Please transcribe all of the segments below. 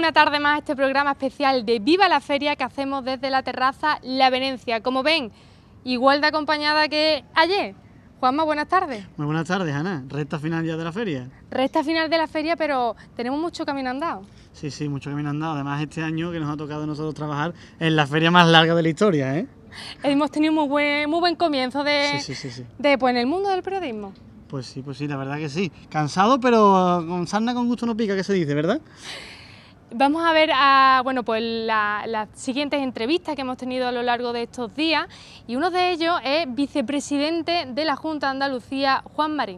una tarde más a este programa especial de Viva la Feria que hacemos desde la terraza La Venencia. Como ven, igual de acompañada que ayer. Juanma, buenas tardes. Muy buenas tardes, Ana. Recta final ya de la feria. Recta final de la feria, pero tenemos mucho camino andado. Sí, mucho camino andado. Además, este año que nos ha tocado a nosotros trabajar en la feria más larga de la historia, ¿eh? Hemos tenido muy buen comienzo en el mundo del periodismo. Pues sí, la verdad que sí. Cansado, pero con sarna con gusto no pica, que se dice, ¿verdad? Vamos a ver las siguientes entrevistas que hemos tenido a lo largo de estos días y uno de ellos es vicepresidente de la Junta de Andalucía, Juan Marín.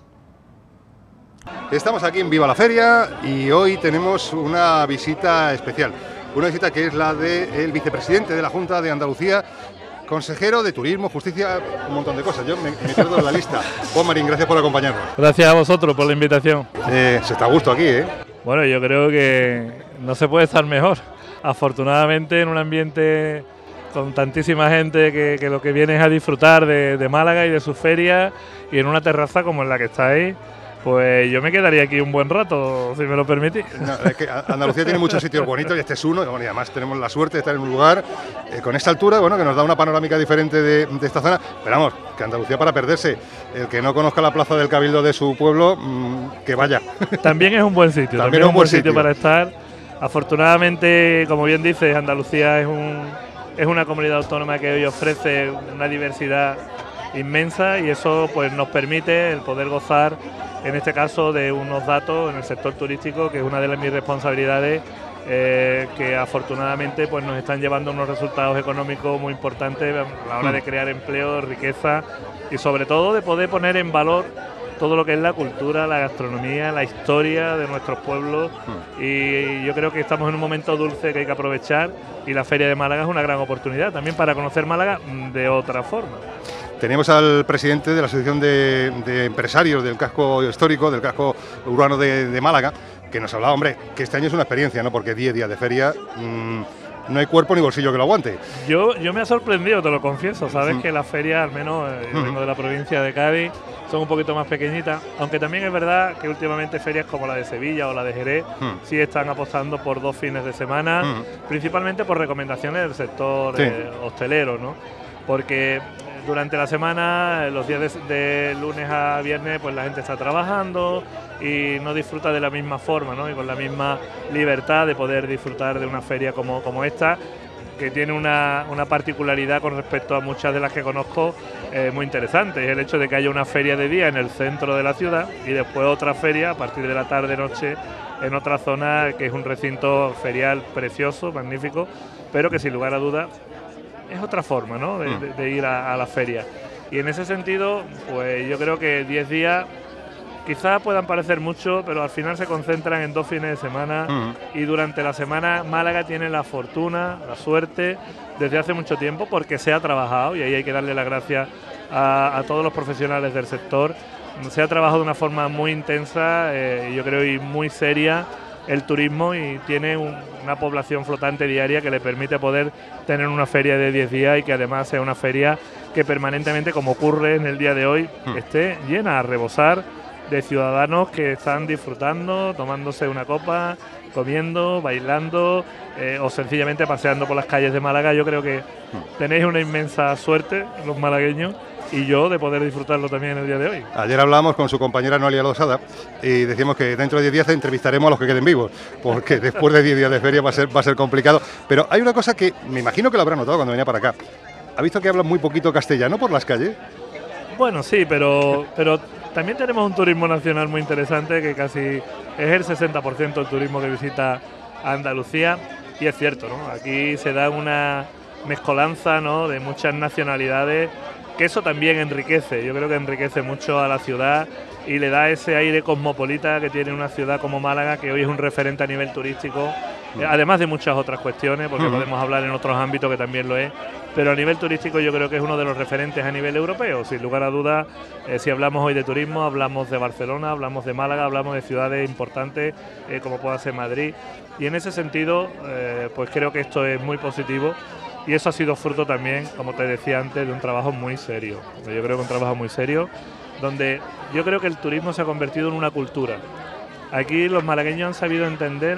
Estamos aquí en Viva la Feria y hoy tenemos una visita especial, una visita que es la del vicepresidente de la Junta de Andalucía, consejero de Turismo, Justicia, un montón de cosas. Yo me pierdo en la lista. Juan Marín, gracias por acompañarnos. Gracias a vosotros por la invitación. Se está a gusto aquí, ¿eh? Bueno, yo creo que no se puede estar mejor. Afortunadamente, en un ambiente con tantísima gente que lo que viene es a disfrutar de Málaga y de su feria, y en una terraza como en la que estáis, pues yo me quedaría aquí un buen rato, si me lo permitís. No, es que Andalucía tiene muchos sitios bonitos y este es uno, y además tenemos la suerte de estar en un lugar con esta altura, bueno, que nos da una panorámica diferente de esta zona, pero vamos, que Andalucía para perderse, el que no conozca la plaza del Cabildo de su pueblo, que vaya. También es un buen sitio, también es un buen sitio para estar. Afortunadamente, como bien dices, Andalucía es una comunidad autónoma que hoy ofrece una diversidad inmensa y eso pues nos permite el poder gozar, en este caso, de unos datos en el sector turístico, que es una de mis responsabilidades, que afortunadamente pues nos están llevando unos resultados económicos muy importantes a la hora de crear empleo, riqueza y sobre todo de poder poner en valor todo lo que es la cultura, la gastronomía, la historia de nuestros pueblos, y yo creo que estamos en un momento dulce que hay que aprovechar, y la Feria de Málaga es una gran oportunidad también para conocer Málaga de otra forma. Teníamos al presidente de la Asociación de Empresarios del Casco Histórico, del Casco Urbano de Málaga, que nos hablaba, hombre, que este año es una experiencia, ¿no? Porque 10 días de feria, no hay cuerpo ni bolsillo que lo aguante. Yo me ha sorprendido, te lo confieso, sabes que las ferias, al menos yo vengo de la provincia de Cádiz, son un poquito más pequeñitas, aunque también es verdad que últimamente ferias como la de Sevilla o la de Jerez sí están apostando por 2 fines de semana, principalmente por recomendaciones del sector hostelero, ¿no? Porque durante la semana, los días de lunes a viernes, pues la gente está trabajando y no disfruta de la misma forma, ¿no? Y con la misma libertad de poder disfrutar de una feria como esta, que tiene una particularidad con respecto a muchas de las que conozco muy interesante. Es el hecho de que haya una feria de día en el centro de la ciudad y después otra feria a partir de la tarde-noche en otra zona, que es un recinto ferial precioso, magnífico, pero que sin lugar a dudas es otra forma, ¿no? de ir a la feria. Y en ese sentido, pues yo creo que 10 días quizás puedan parecer mucho, pero al final se concentran en 2 fines de semana y durante la semana Málaga tiene la fortuna, la suerte, desde hace mucho tiempo, porque se ha trabajado, y ahí hay que darle las gracias a todos los profesionales del sector. Se ha trabajado de una forma muy intensa, yo creo, y muy seria el turismo, y tiene una población flotante diaria que le permite poder tener una feria de 10 días y que además sea una feria que permanentemente, como ocurre en el día de hoy, esté llena a rebosar de ciudadanos que están disfrutando, tomándose una copa, comiendo, bailando o sencillamente paseando por las calles de Málaga. Yo creo que tenéis una inmensa suerte los malagueños, y yo de poder disfrutarlo también en el día de hoy. Ayer hablábamos con su compañera Noelia Losada y decíamos que dentro de 10 días entrevistaremos a los que queden vivos, porque después de 10 días de feria va a ser complicado. Pero hay una cosa que me imagino que lo habrá notado cuando venía para acá. ¿Ha visto que hablan muy poquito castellano por las calles? Bueno, sí, pero también tenemos un turismo nacional muy interesante, que casi es el 60% del turismo que visita Andalucía, y es cierto, ¿no? Aquí se da una mezcolanza, ¿no?, de muchas nacionalidades, que eso también enriquece. Yo creo que enriquece mucho a la ciudad y le da ese aire cosmopolita que tiene una ciudad como Málaga, que hoy es un referente a nivel turístico, además de muchas otras cuestiones, porque podemos hablar en otros ámbitos que también lo es, pero a nivel turístico yo creo que es uno de los referentes a nivel europeo, sin lugar a dudas. Si hablamos hoy de turismo, hablamos de Barcelona, hablamos de Málaga, hablamos de ciudades importantes como pueda ser Madrid, y en ese sentido pues creo que esto es muy positivo. Y eso ha sido fruto también, como te decía antes, de un trabajo muy serio. Yo creo que un trabajo muy serio, donde yo creo que el turismo se ha convertido en una cultura. Aquí los malagueños han sabido entender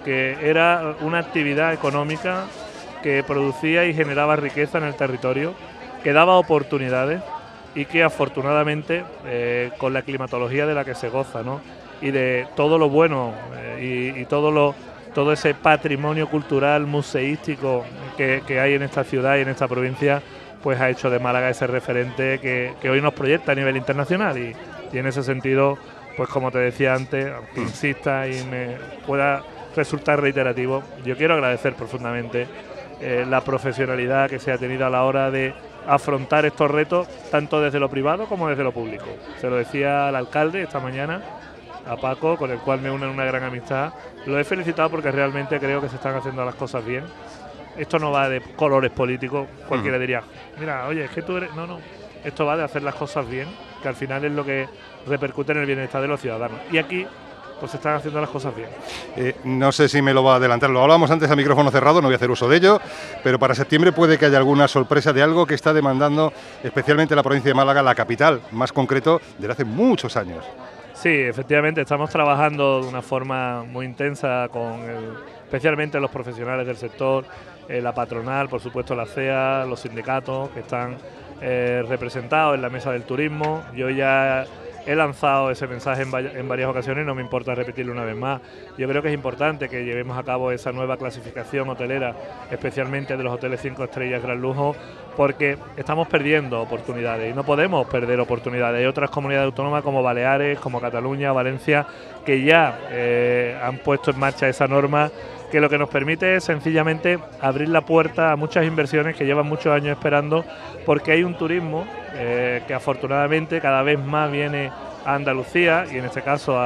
porque era una actividad económica que producía y generaba riqueza en el territorio, que daba oportunidades y que afortunadamente con la climatología de la que se goza, ¿no?, y de todo lo bueno y todo ese patrimonio cultural museístico que hay en esta ciudad y en esta provincia, pues ha hecho de Málaga ese referente que hoy nos proyecta a nivel internacional y en ese sentido, pues como te decía antes, aunque insista y me pueda resultar reiterativo, yo quiero agradecer profundamente la profesionalidad que se ha tenido a la hora de afrontar estos retos, tanto desde lo privado como desde lo público. Se lo decía al alcalde esta mañana, a Paco, con el cual me une una gran amistad. Lo he felicitado porque realmente creo que se están haciendo las cosas bien. Esto no va de colores políticos, cualquiera diría, mira, oye, es que tú eres... No, no, esto va de hacer las cosas bien, que al final es lo que repercute en el bienestar de los ciudadanos. Y aquí pues se están haciendo las cosas bien. No sé si me lo va a adelantar, lo hablábamos antes a micrófono cerrado, no voy a hacer uso de ello, pero para septiembre puede que haya alguna sorpresa de algo que está demandando especialmente la provincia de Málaga, la capital, más concreto, desde hace muchos años. Sí, efectivamente, estamos trabajando de una forma muy intensa especialmente los profesionales del sector, la patronal, por supuesto la CEA, los sindicatos que están representados en la mesa del turismo. Yo ya he lanzado ese mensaje en varias ocasiones, no me importa repetirlo una vez más. Yo creo que es importante que llevemos a cabo esa nueva clasificación hotelera, especialmente de los hoteles 5 estrellas Gran Lujo, porque estamos perdiendo oportunidades y no podemos perder oportunidades. Hay otras comunidades autónomas como Baleares, como Cataluña, Valencia, que ya han puesto en marcha esa norma que lo que nos permite es sencillamente abrir la puerta a muchas inversiones que llevan muchos años esperando, porque hay un turismo que afortunadamente cada vez más viene a Andalucía y en este caso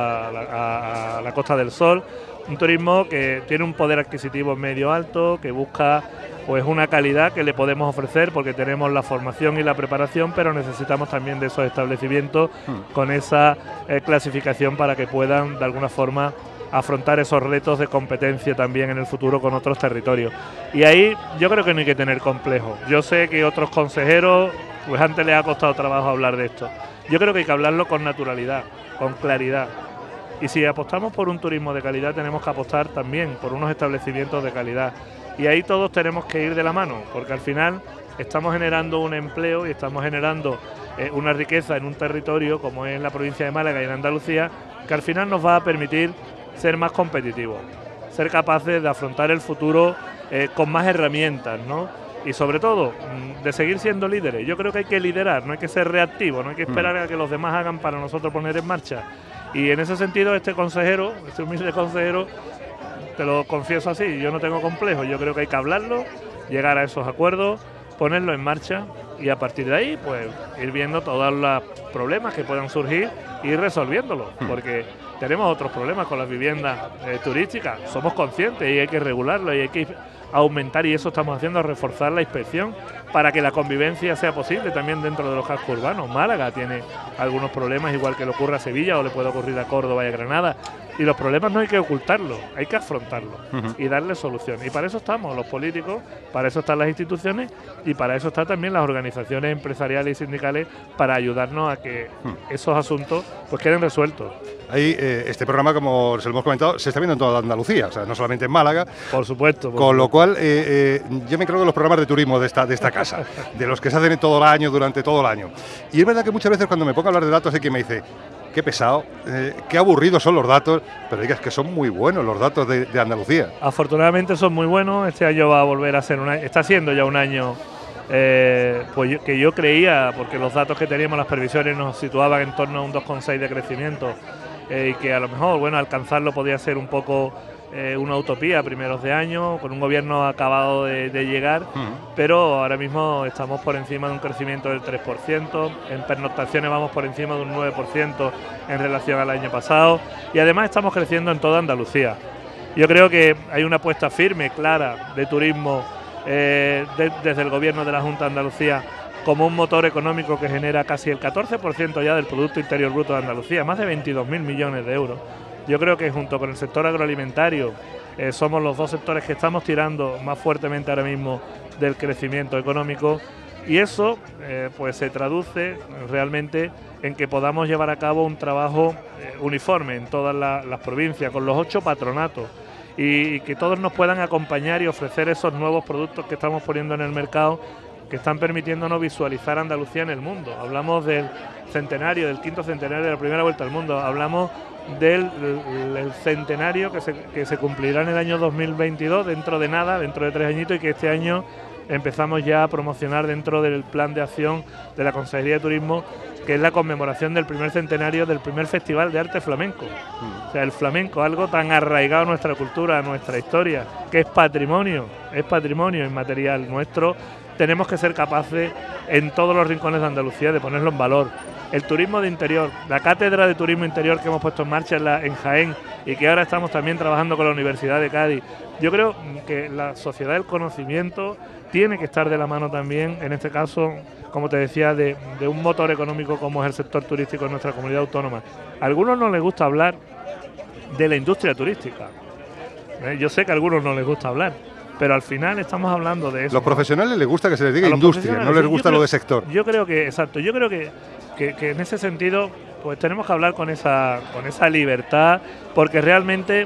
a la Costa del Sol, un turismo que tiene un poder adquisitivo medio alto, que busca pues una calidad que le podemos ofrecer porque tenemos la formación y la preparación, pero necesitamos también de esos establecimientos con esa clasificación para que puedan de alguna forma afrontar esos retos de competencia también en el futuro con otros territorios. Y ahí yo creo que no hay que tener complejo. Yo sé que otros consejeros, pues antes les ha costado trabajo hablar de esto. Yo creo que hay que hablarlo con naturalidad, con claridad. Y si apostamos por un turismo de calidad, tenemos que apostar también por unos establecimientos de calidad. Y ahí todos tenemos que ir de la mano, porque al final estamos generando un empleo y estamos generando una riqueza en un territorio como es la provincia de Málaga y en Andalucía, que al final nos va a permitir ser más competitivos, ser capaces de afrontar el futuro con más herramientas, ¿no? Y sobre todo, de seguir siendo líderes. Yo creo que hay que liderar, no hay que ser reactivo, no hay que esperar a que los demás hagan para nosotros poner en marcha. Y en ese sentido, este humilde consejero, te lo confieso así, yo no tengo complejo, yo creo que hay que hablarlo, llegar a esos acuerdos, ponerlo en marcha y a partir de ahí, pues ir viendo todos los problemas que puedan surgir y ir resolviéndolos, porque tenemos otros problemas con las viviendas turísticas, somos conscientes y hay que regularlo y hay que aumentar, y eso estamos haciendo, reforzar la inspección para que la convivencia sea posible también dentro de los cascos urbanos. Málaga tiene algunos problemas, igual que le ocurre a Sevilla o le puede ocurrir a Córdoba y a Granada, y los problemas no hay que ocultarlos, hay que afrontarlos y darle solución. Y para eso estamos los políticos, para eso están las instituciones y para eso están también las organizaciones empresariales y sindicales, para ayudarnos a que esos asuntos pues queden resueltos. Ahí, este programa, como se lo hemos comentado, se está viendo en toda Andalucía, o sea, no solamente en Málaga. Por supuesto. Con lo cual, yo me encargo de los programas de turismo de esta casa, de los que se hacen todo el año, durante todo el año. Y es verdad que muchas veces cuando me pongo a hablar de datos hay quien me dice, qué pesado, qué aburridos son los datos, pero digas que son muy buenos los datos de Andalucía. Afortunadamente son muy buenos, este año va a volver a ser está siendo ya un año pues que yo creía, porque los datos que teníamos, las previsiones nos situaban en torno a un 2,6 de crecimiento, y que a lo mejor, bueno, alcanzarlo podía ser un poco una utopía a primeros de año, con un gobierno acabado de llegar, pero ahora mismo estamos por encima de un crecimiento del 3%, en pernoctaciones vamos por encima de un 9% en relación al año pasado, y además estamos creciendo en toda Andalucía. Yo creo que hay una apuesta firme, clara, de turismo desde el gobierno de la Junta de Andalucía, como un motor económico que genera casi el 14% ya del Producto Interior Bruto de Andalucía, más de 22.000 millones de euros. Yo creo que junto con el sector agroalimentario somos los dos sectores que estamos tirando más fuertemente ahora mismo del crecimiento económico, y eso pues se traduce realmente en que podamos llevar a cabo un trabajo uniforme en todas las provincias, con los 8 patronatos, y que todos nos puedan acompañar y ofrecer esos nuevos productos que estamos poniendo en el mercado, que están permitiéndonos visualizar Andalucía en el mundo. Hablamos del centenario, del quinto centenario de la primera vuelta al mundo, hablamos del centenario que se cumplirá en el año 2022, dentro de nada, dentro de 3 añitos, y que este año empezamos ya a promocionar dentro del plan de acción de la Consejería de Turismo, que es la conmemoración del primer centenario del primer Festival de Arte Flamenco. O sea, el flamenco, algo tan arraigado a nuestra cultura, a nuestra historia, que es patrimonio inmaterial nuestro. Tenemos que ser capaces en todos los rincones de Andalucía de ponerlo en valor. El turismo de interior, la cátedra de turismo interior que hemos puesto en marcha en Jaén y que ahora estamos también trabajando con la Universidad de Cádiz. Yo creo que la sociedad del conocimiento tiene que estar de la mano también, en este caso, como te decía, de un motor económico como es el sector turístico en nuestra comunidad autónoma. A algunos no les gusta hablar de la industria turística. Yo sé que a algunos no les gusta hablar, pero al final estamos hablando de eso. Los profesionales les gusta que se les diga industria, no les gusta lo de sector. Yo creo que, exacto, yo creo que en ese sentido pues tenemos que hablar con esa libertad, porque realmente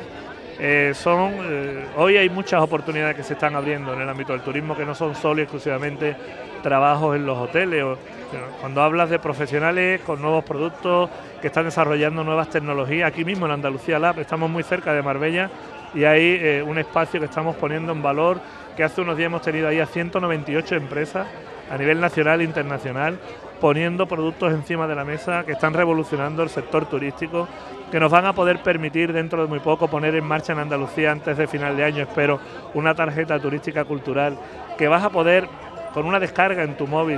hoy hay muchas oportunidades que se están abriendo en el ámbito del turismo, que no son solo y exclusivamente trabajos en los hoteles. Cuando hablas de profesionales con nuevos productos que están desarrollando nuevas tecnologías, aquí mismo en Andalucía Lab, estamos muy cerca de Marbella, y hay un espacio que estamos poniendo en valor, que hace unos días hemos tenido ahí a 198 empresas a nivel nacional e internacional poniendo productos encima de la mesa que están revolucionando el sector turístico, que nos van a poder permitir dentro de muy poco poner en marcha en Andalucía, antes de final de año espero, una tarjeta turística cultural que vas a poder, con una descarga en tu móvil,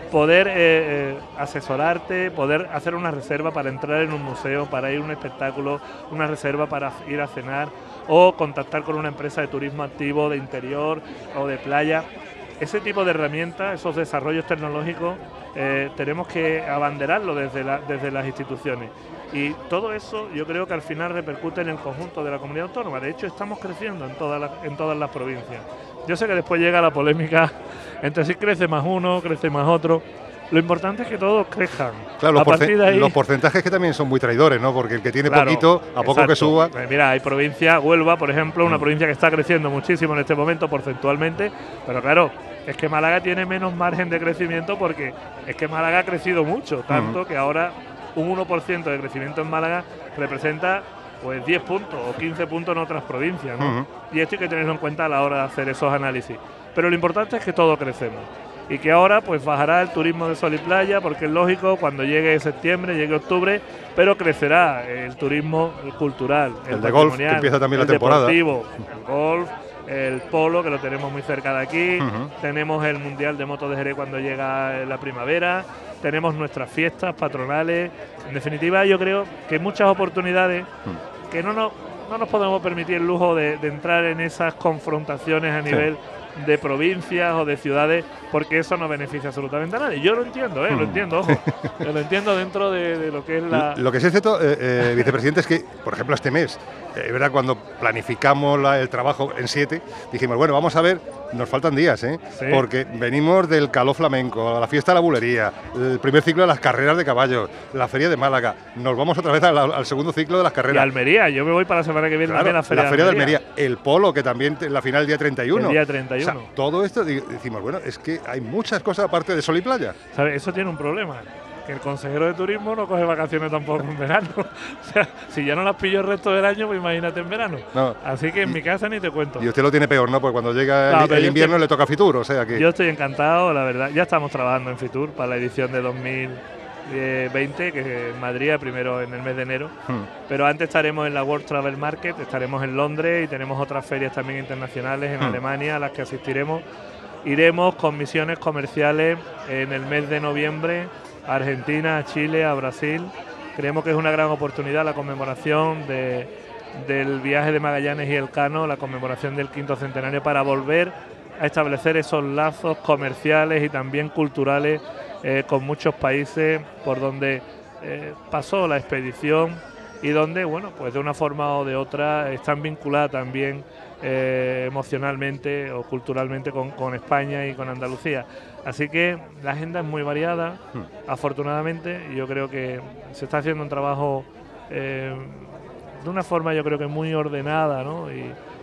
poder asesorarte, poder hacer una reserva para entrar en un museo, para ir a un espectáculo, una reserva para ir a cenar, o contactar con una empresa de turismo activo, de interior o de playa. Ese tipo de herramientas, esos desarrollos tecnológicos, tenemos que abanderarlo desde las instituciones. Y todo eso yo creo que al final repercute en el conjunto de la comunidad autónoma. De hecho, estamos creciendo en todas las provincias. Yo sé que después llega la polémica entre si crece más uno, crece más otro. Lo importante es que todos crezcan. Claro, los porcentajes que también son muy traidores, ¿no? Porque el que tiene poquito, a poco que suba. Mira, hay provincias, Huelva, por ejemplo, una provincia que está creciendo muchísimo en este momento porcentualmente, pero claro, es que Málaga tiene menos margen de crecimiento porque es que Málaga ha crecido mucho, tanto que ahora un 1% de crecimiento en Málaga representa pues 10 puntos o 15 puntos en otras provincias, ¿no? Y esto hay que tenerlo en cuenta a la hora de hacer esos análisis. Pero lo importante es que todos crecemos. Y que ahora pues bajará el turismo de sol y playa, porque es lógico, cuando llegue septiembre, llegue octubre, pero crecerá el turismo cultural, el de golf, que empieza también la temporada, deportivo, el golf, el polo, que lo tenemos muy cerca de aquí, tenemos el Mundial de Moto de Jerez cuando llega la primavera, tenemos nuestras fiestas patronales. En definitiva, yo creo que hay muchas oportunidades que no nos podemos permitir el lujo de entrar en esas confrontaciones a nivel de provincias o de ciudades, porque eso no beneficia absolutamente a nadie. Yo lo entiendo, lo entiendo, ojo. Lo entiendo dentro de lo que es la... Lo que sí es cierto, vicepresidente, es que, por ejemplo, este mes, ¿verdad? Cuando planificamos el trabajo en 7, dijimos, bueno, vamos a ver, nos faltan días, ¿eh? Sí. Porque venimos del Caló Flamenco, la fiesta de la bulería, el primer ciclo de las carreras de caballos, la feria de Málaga, nos vamos otra vez al segundo ciclo de las carreras. Y Almería, yo me voy para la semana que viene, claro, también a la feria de Almería, el polo, que también la final el día 31. El día 31. O sea, todo esto, decimos, bueno, es que hay muchas cosas aparte de sol y playa. ¿Sabes? Eso tiene un problema, que el consejero de turismo no coge vacaciones tampoco en verano. O sea, si ya no las pillo el resto del año, pues imagínate en verano. No. Así que en mi casa ni te cuento. Y usted lo tiene peor, ¿no? Porque cuando llega el invierno le toca Fitur, o sea que... Yo estoy encantado, la verdad. Ya estamos trabajando en Fitur para la edición de 2020, que es en Madrid, primero en el mes de enero. Pero antes estaremos en la World Travel Market, estaremos en Londres y tenemos otras ferias también internacionales en Alemania a las que asistiremos. Iremos con misiones comerciales en el mes de noviembre a Argentina, a Chile, a Brasil. Creemos que es una gran oportunidad la conmemoración del viaje de Magallanes y Elcano, la conmemoración del quinto centenario, para volver a establecer esos lazos comerciales y también culturales con muchos países por donde pasó la expedición y donde, bueno, pues de una forma o de otra están vinculadas también emocionalmente o culturalmente con España y con Andalucía. Así que la agenda es muy variada, afortunadamente, y yo creo que se está haciendo un trabajo de una forma, yo creo que muy ordenada, ¿no?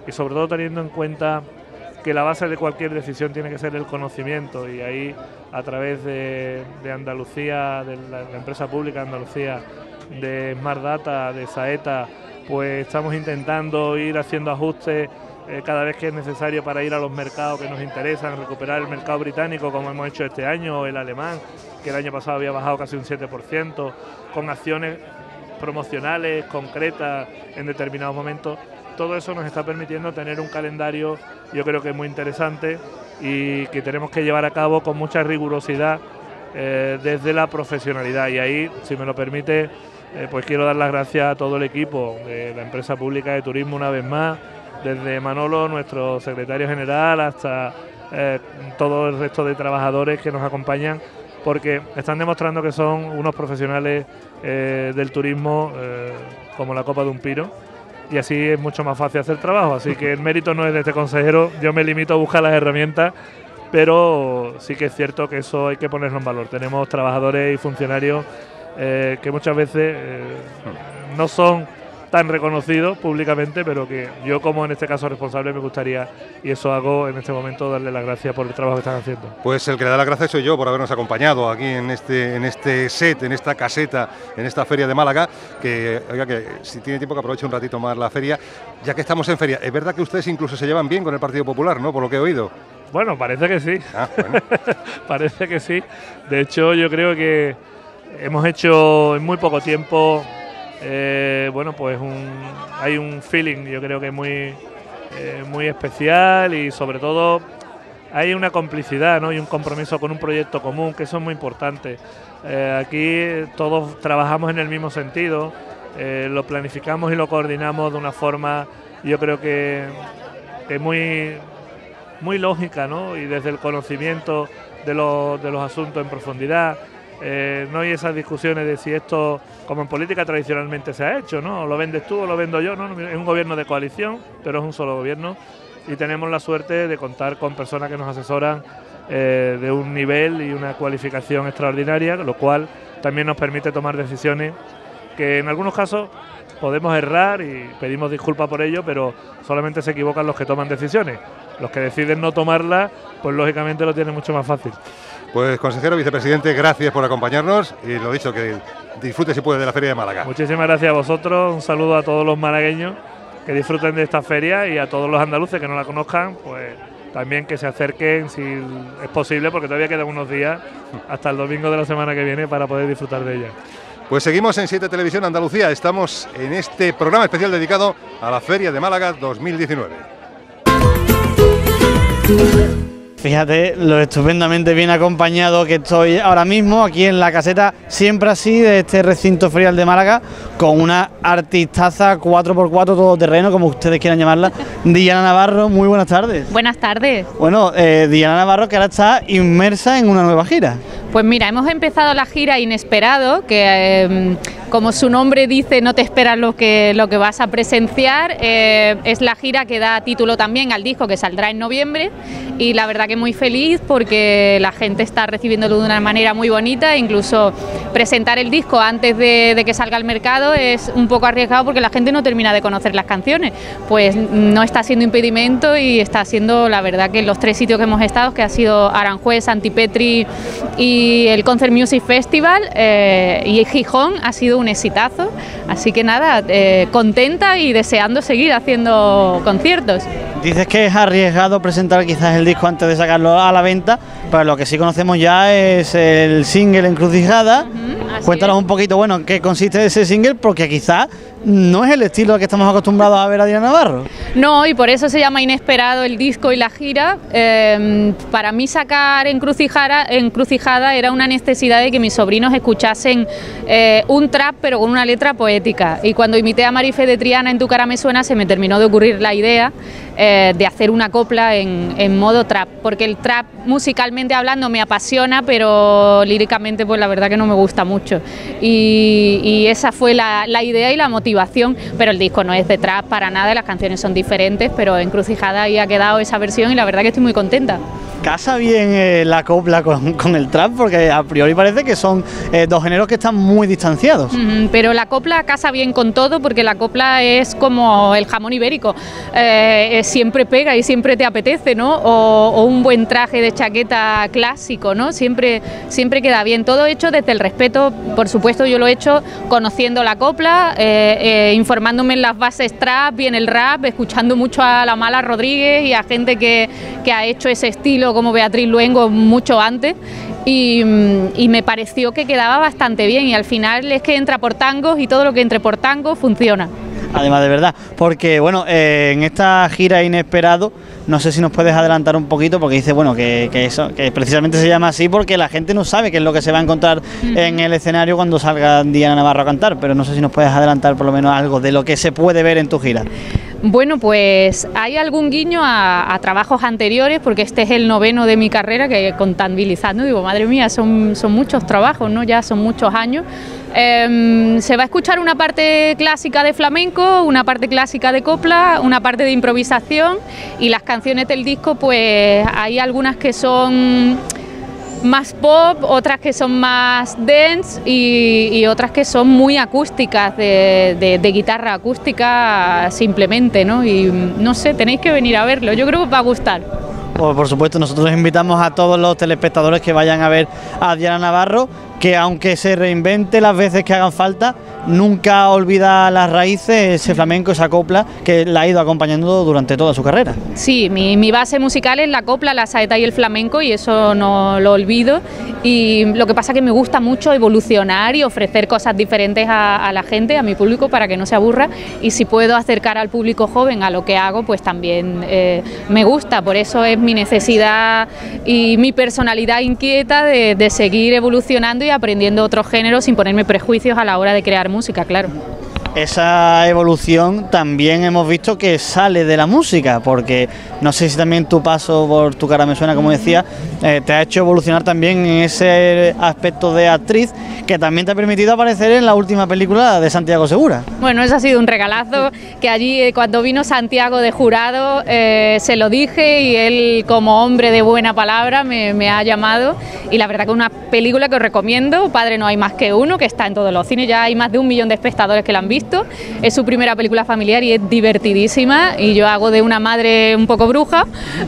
y sobre todo teniendo en cuenta que la base de cualquier decisión tiene que ser el conocimiento, y ahí a través de Andalucía, de la empresa pública de Andalucía, de Smart Data, de Saeta, pues estamos intentando ir haciendo ajustes cada vez que es necesario para ir a los mercados que nos interesan, recuperar el mercado británico como hemos hecho este año, o el alemán, que el año pasado había bajado casi un 7%, con acciones promocionales concretas en determinados momentos. Todo eso nos está permitiendo tener un calendario, yo creo que muy interesante, y que tenemos que llevar a cabo con mucha rigurosidad desde la profesionalidad. Y ahí, si me lo permite, pues quiero dar las gracias a todo el equipo de la empresa pública de turismo una vez más, desde Manolo, nuestro secretario general, hasta todo el resto de trabajadores que nos acompañan, porque están demostrando que son unos profesionales del turismo como la copa de un pino, y así es mucho más fácil hacer trabajo. Así que el mérito no es de este consejero, yo me limito a buscar las herramientas, pero sí que es cierto que eso hay que ponerlo en valor. Tenemos trabajadores y funcionarios que muchas veces no son tan reconocidos públicamente, pero que yo, como en este caso responsable, me gustaría, y eso hago en este momento, darle las gracias por el trabajo que están haciendo. Pues el que le da las gracias soy yo por habernos acompañado aquí en este set, en esta caseta, en esta feria de Málaga, que, oiga, que si tiene tiempo que aproveche un ratito más la feria, ya que estamos en feria. Es verdad que ustedes incluso se llevan bien con el Partido Popular, ¿no?, por lo que he oído. Bueno, parece que sí. Bueno. Parece que sí. De hecho, yo creo que hemos hecho en muy poco tiempo, bueno, pues hay un feeling, yo creo que muy especial, y sobre todo hay una complicidad, ¿no?, y un compromiso con un proyecto común, que eso es muy importante. Aquí todos trabajamos en el mismo sentido, lo planificamos y lo coordinamos de una forma, yo creo que muy lógica, ¿no?, y desde el conocimiento de los asuntos en profundidad. No hay esas discusiones de si esto, como en política tradicionalmente se ha hecho, ¿no?, o lo vendes tú o lo vendo yo, ¿no? Es un gobierno de coalición, pero es un solo gobierno, y tenemos la suerte de contar con personas que nos asesoran de un nivel y una cualificación extraordinaria, lo cual también nos permite tomar decisiones que en algunos casos podemos errar, y pedimos disculpas por ello, pero solamente se equivocan los que toman decisiones. Los que deciden no tomarlas, pues lógicamente lo tienen mucho más fácil. Pues consejero, vicepresidente, gracias por acompañarnos, y lo dicho, que disfrute si puede de la Feria de Málaga. Muchísimas gracias a vosotros, un saludo a todos los malagueños que disfruten de esta feria, y a todos los andaluces que no la conozcan, pues también que se acerquen si es posible, porque todavía quedan unos días hasta el domingo de la semana que viene para poder disfrutar de ella. Pues seguimos en 7 Televisión Andalucía, estamos en este programa especial dedicado a la Feria de Málaga 2019. Fíjate lo estupendamente bien acompañado que estoy ahora mismo aquí en la caseta, siempre así, de este recinto ferial de Málaga, con una artistaza 4x4 todoterreno, como ustedes quieran llamarla, Diana Navarro. Muy buenas tardes. Buenas tardes. Bueno, Diana Navarro, que ahora está inmersa en una nueva gira. Pues mira, hemos empezado la gira Inesperado, que como su nombre dice, no te esperas lo que vas a presenciar. Es la gira que da título también al disco, que saldrá en noviembre, y la verdad que muy feliz porque la gente está recibiéndolo de una manera muy bonita. Incluso presentar el disco antes de que salga al mercado es un poco arriesgado, porque la gente no termina de conocer las canciones. Pues no está siendo impedimento, y está siendo, la verdad, que en los 3 sitios que hemos estado, que ha sido Aranjuez, Santipetri y el Concert Music Festival, y Gijón, ha sido un exitazo. Así que nada, contenta y deseando seguir haciendo conciertos. Dices que es arriesgado presentar quizás el disco antes de sacarlo a la venta, pero lo que sí conocemos ya es el single Encrucijada. Cuéntanos un poquito, bueno, en qué consiste ese single, porque quizás no es el estilo al que estamos acostumbrados a ver a Diana Navarro. No, y por eso se llama Inesperado el disco y la gira. Para mí sacar Encrucijada era una necesidad de que mis sobrinos escuchasen un trap, pero con una letra poética. Y cuando imité a Marife de Triana en Tu cara me suena, se me terminó de ocurrir la idea de hacer una copla en modo trap, porque el trap musicalmente hablando me apasiona, pero líricamente pues la verdad que no me gusta mucho, y esa fue la idea y la motivación. Pero el disco no es de trap para nada, las canciones son diferentes, pero Encrucijada ahí ha quedado esa versión, y la verdad que estoy muy contenta. ¿Casa bien la copla con el trap? Porque a priori parece que son dos géneros que están muy distanciados. Pero la copla casa bien con todo, porque la copla es como el jamón ibérico, siempre pega y siempre te apetece, ¿no? O un buen traje de chaqueta clásico, ¿no? Siempre queda bien, todo hecho desde el respeto. Por supuesto, yo lo he hecho conociendo la copla, informándome en las bases trap y en el rap, escuchando mucho a La Mala Rodríguez y a gente que ha hecho ese estilo, como Beatriz Luengo, mucho antes, y me pareció que quedaba bastante bien, y al final es que entra por tangos y todo lo que entre por tangos funciona. Además, de verdad, porque bueno, en esta gira Inesperado, no sé si nos puedes adelantar un poquito, porque dice, bueno, que precisamente se llama así porque la gente no sabe qué es lo que se va a encontrar en el escenario cuando salga Diana Navarro a cantar, pero no sé si nos puedes adelantar por lo menos algo de lo que se puede ver en tu gira. Bueno, pues hay algún guiño a trabajos anteriores, porque este es el 9º de mi carrera, que contabilizando digo, madre mía, son muchos trabajos, ¿no? Ya son muchos años. Se va a escuchar una parte clásica de flamenco, una parte clásica de copla, una parte de improvisación, y las canciones del disco, pues hay algunas que son más pop, otras que son más dance y otras que son muy acústicas, de guitarra acústica simplemente, ¿no? Y no sé, tenéis que venir a verlo, yo creo que os va a gustar. Pues por supuesto, nosotros invitamos a todos los telespectadores que vayan a ver a Diana Navarro, que aunque se reinvente las veces que hagan falta, nunca olvida las raíces, ese flamenco, esa copla que la ha ido acompañando durante toda su carrera. Sí, mi base musical es la copla, la saeta y el flamenco, y eso no lo olvido, y lo que pasa es que me gusta mucho evolucionar y ofrecer cosas diferentes a la gente, a mi público, para que no se aburra, y si puedo acercar al público joven a lo que hago, pues también me gusta. Por eso es mi necesidad y mi personalidad inquieta de seguir evolucionando y aprendiendo otros géneros sin ponerme prejuicios a la hora de crear música, claro. Esa evolución también hemos visto que sale de la música, porque no sé si también tu paso por Tu cara me suena, como decía, te ha hecho evolucionar también en ese aspecto de actriz, que también te ha permitido aparecer en la última película de Santiago Segura. Bueno, eso ha sido un regalazo, que allí cuando vino Santiago de jurado se lo dije, y él, como hombre de buena palabra, me ha llamado, y la verdad que es una película que os recomiendo. Padre no hay más que uno, que está en todos los cines, ya hay más de 1 millón de espectadores que la han visto. Es su primera película familiar y es divertidísima, y yo hago de una madre un poco bruja,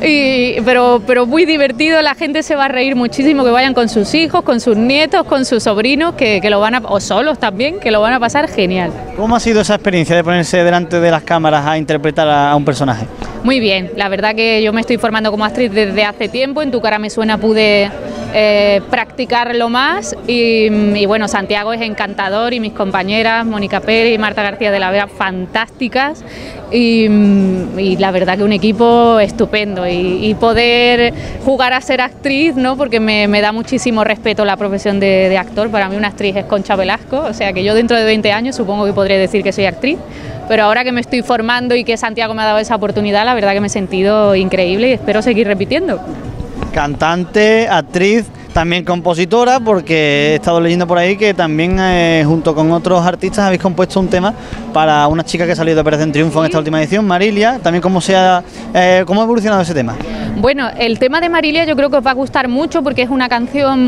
pero muy divertido. La gente se va a reír muchísimo, que vayan con sus hijos, con sus nietos, con sus sobrinos, que lo van a, o solos también, que lo van a pasar genial. ¿Cómo ha sido esa experiencia de ponerse delante de las cámaras a interpretar a un personaje? Muy bien, la verdad que yo me estoy formando como actriz desde hace tiempo. En Tu cara me suena pude practicarlo más, y bueno, Santiago es encantador, y mis compañeras Mónica Pérez y Marta García de la Vega, fantásticas, y la verdad que un equipo estupendo, y poder jugar a ser actriz, ¿no? Porque me da muchísimo respeto la profesión de actor. Para mí una actriz es Concha Velasco, o sea que yo dentro de 20 años supongo que podré decir que soy actriz, pero ahora que me estoy formando y que Santiago me ha dado esa oportunidad, la verdad que me he sentido increíble y espero seguir repitiendo. Cantante, actriz, también compositora, porque he estado leyendo por ahí que también junto con otros artistas habéis compuesto un tema para una chica que ha salido de Operación Triunfo en esta última edición, Marilia. También ¿cómo ha evolucionado ese tema? Bueno, el tema de Marilia yo creo que os va a gustar mucho, porque es una canción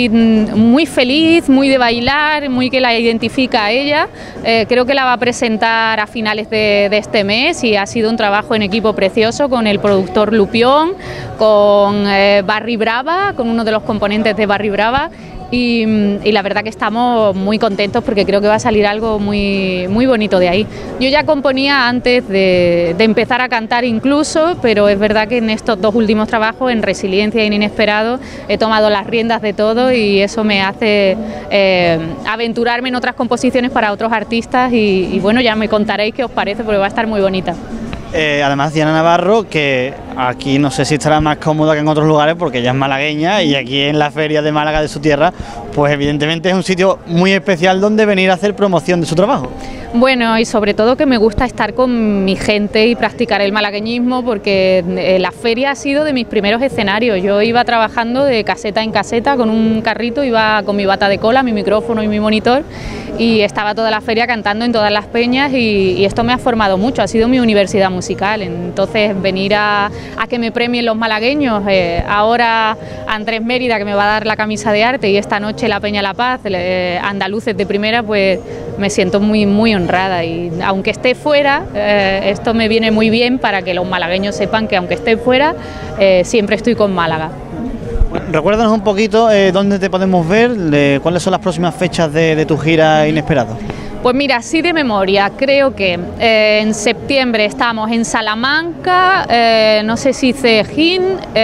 muy feliz, muy de bailar, muy que la identifica a ella. Creo que la va a presentar a finales de este mes, y ha sido un trabajo en equipo precioso con el productor Lupión, con Barry Brava, con uno de los componentes de Barry Brava, y la verdad que estamos muy contentos, porque creo que va a salir algo muy bonito de ahí. Yo ya componía antes de empezar a cantar incluso, pero es verdad que en estos 2 últimos trabajos, en Resiliencia y en Inesperado, he tomado las riendas de todo, y eso me hace aventurarme en otras composiciones para otros artistas, y bueno, ya me contaréis qué os parece, porque va a estar muy bonita. Además, Diana Navarro, que aquí no sé si estará más cómoda que en otros lugares, porque ella es malagueña, y aquí en la feria de Málaga, de su tierra, pues evidentemente es un sitio muy especial donde venir a hacer promoción de su trabajo. Bueno, y sobre todo que me gusta estar con mi gente y practicar el malagueñismo, porque la feria ha sido de mis primeros escenarios. Yo iba trabajando de caseta en caseta con un carrito, iba con mi bata de cola, mi micrófono y mi monitor, y estaba toda la feria cantando en todas las peñas y esto me ha formado mucho, ha sido mi universidad musical. Entonces venir a que me premien los malagueños, ahora Andrés Mérida que me va a dar la camisa de arte y esta noche la Peña La Paz, andaluces de primera, pues me siento muy, muy honrada y aunque esté fuera, esto me viene muy bien para que los malagueños sepan que aunque esté fuera, siempre estoy con Málaga. Bueno, recuérdanos un poquito dónde te podemos ver, cuáles son las próximas fechas de tu gira Inesperado. Pues mira, así de memoria, creo que en septiembre estamos en Salamanca, no sé si Cejín,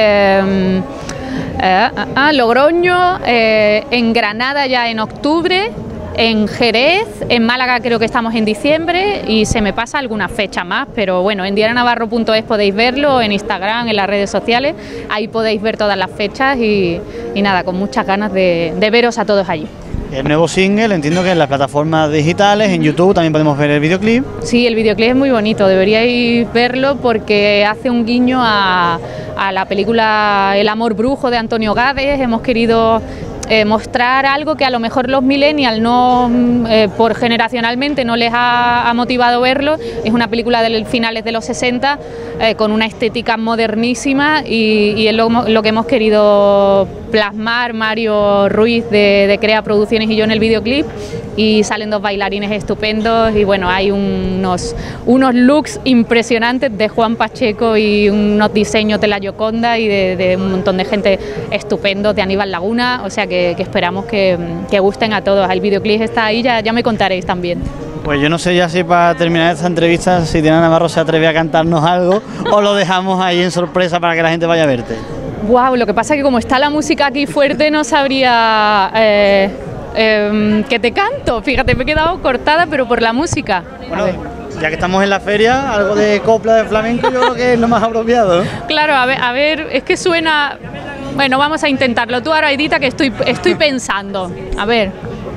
Logroño, en Granada ya en octubre, en Jerez, en Málaga creo que estamos en diciembre y se me pasa alguna fecha más, pero bueno, en diananavarro.es podéis verlo, en Instagram, en las redes sociales, ahí podéis ver todas las fechas y nada, con muchas ganas de veros a todos allí. El nuevo single, entiendo que en las plataformas digitales, en YouTube también podemos ver el videoclip. Sí, el videoclip es muy bonito, deberíais verlo porque hace un guiño a la película El amor brujo de Antonio Gades. Hemos querido mostrar algo que a lo mejor los millennials no, por generacionalmente no les ha motivado verlo. Es una película de finales de los 60 con una estética modernísima y es lo que hemos querido plasmar Mario Ruiz de Crea Producciones y yo en el videoclip, y salen dos bailarines estupendos y bueno, hay unos looks impresionantes de Juan Pacheco y unos diseños de la Gioconda y de un montón de gente estupendos, de Aníbal Laguna, o sea que esperamos que gusten a todos. El videoclip está ahí, ya me contaréis también. Pues yo no sé ya si para terminar esta entrevista si Diana Navarro se atreve a cantarnos algo o lo dejamos ahí en sorpresa para que la gente vaya a verte. Wow, lo que pasa es que como está la música aquí fuerte no sabría que te canto, fíjate, me he quedado cortada pero por la música. Bueno, ya que estamos en la feria, algo de copla de flamenco yo creo que es lo más apropiado, ¿no? Claro, a ver, es que suena... Bueno, vamos a intentarlo. Tú ahora, Edita, que estoy pensando. A ver.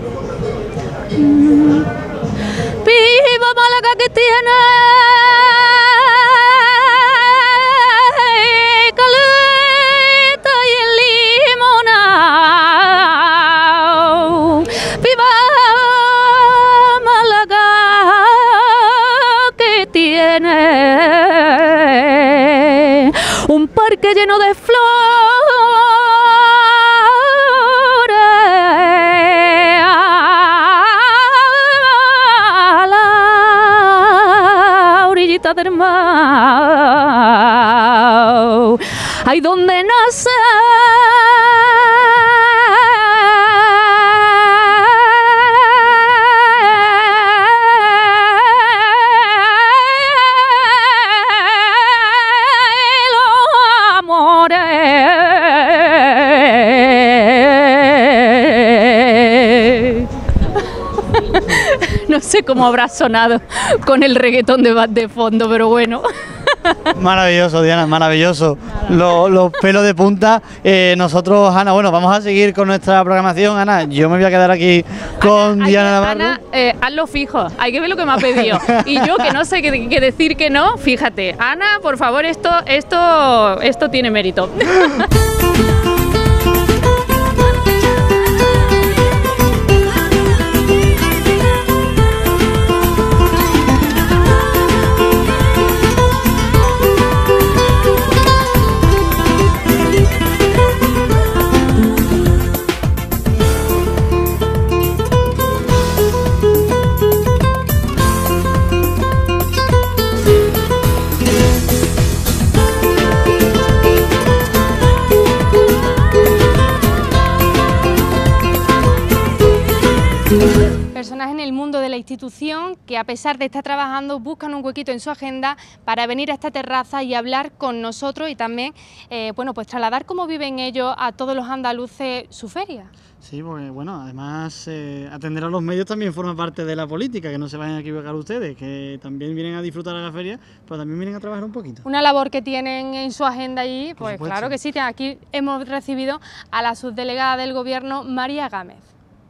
Viva Málaga que tiene caleta y limonada. Viva Málaga que tiene un parque lleno de flores a la orillita del mar, ahí donde nace no sé cómo habrá sonado con el reggaetón de fondo, pero bueno. Maravilloso, Diana, maravilloso. Los pelos de punta. Nosotros, Ana, bueno, vamos a seguir con nuestra programación. Ana, yo me voy a quedar aquí con Diana Navarro. Ana, hazlo fijo, hay que ver lo que me ha pedido. Y yo, que no sé qué decir que no, fíjate. Ana, por favor, esto tiene mérito. Personas en el mundo de la institución que, a pesar de estar trabajando, buscan un huequito en su agenda para venir a esta terraza y hablar con nosotros y también bueno, pues trasladar cómo viven ellos a todos los andaluces su feria. Sí, pues bueno, además atender a los medios también forma parte de la política, que no se vayan a equivocar ustedes, que también vienen a disfrutar a la feria, pero también vienen a trabajar un poquito. Una labor que tienen en su agenda allí, pues claro que sí. Aquí hemos recibido a la subdelegada del Gobierno, María Gámez.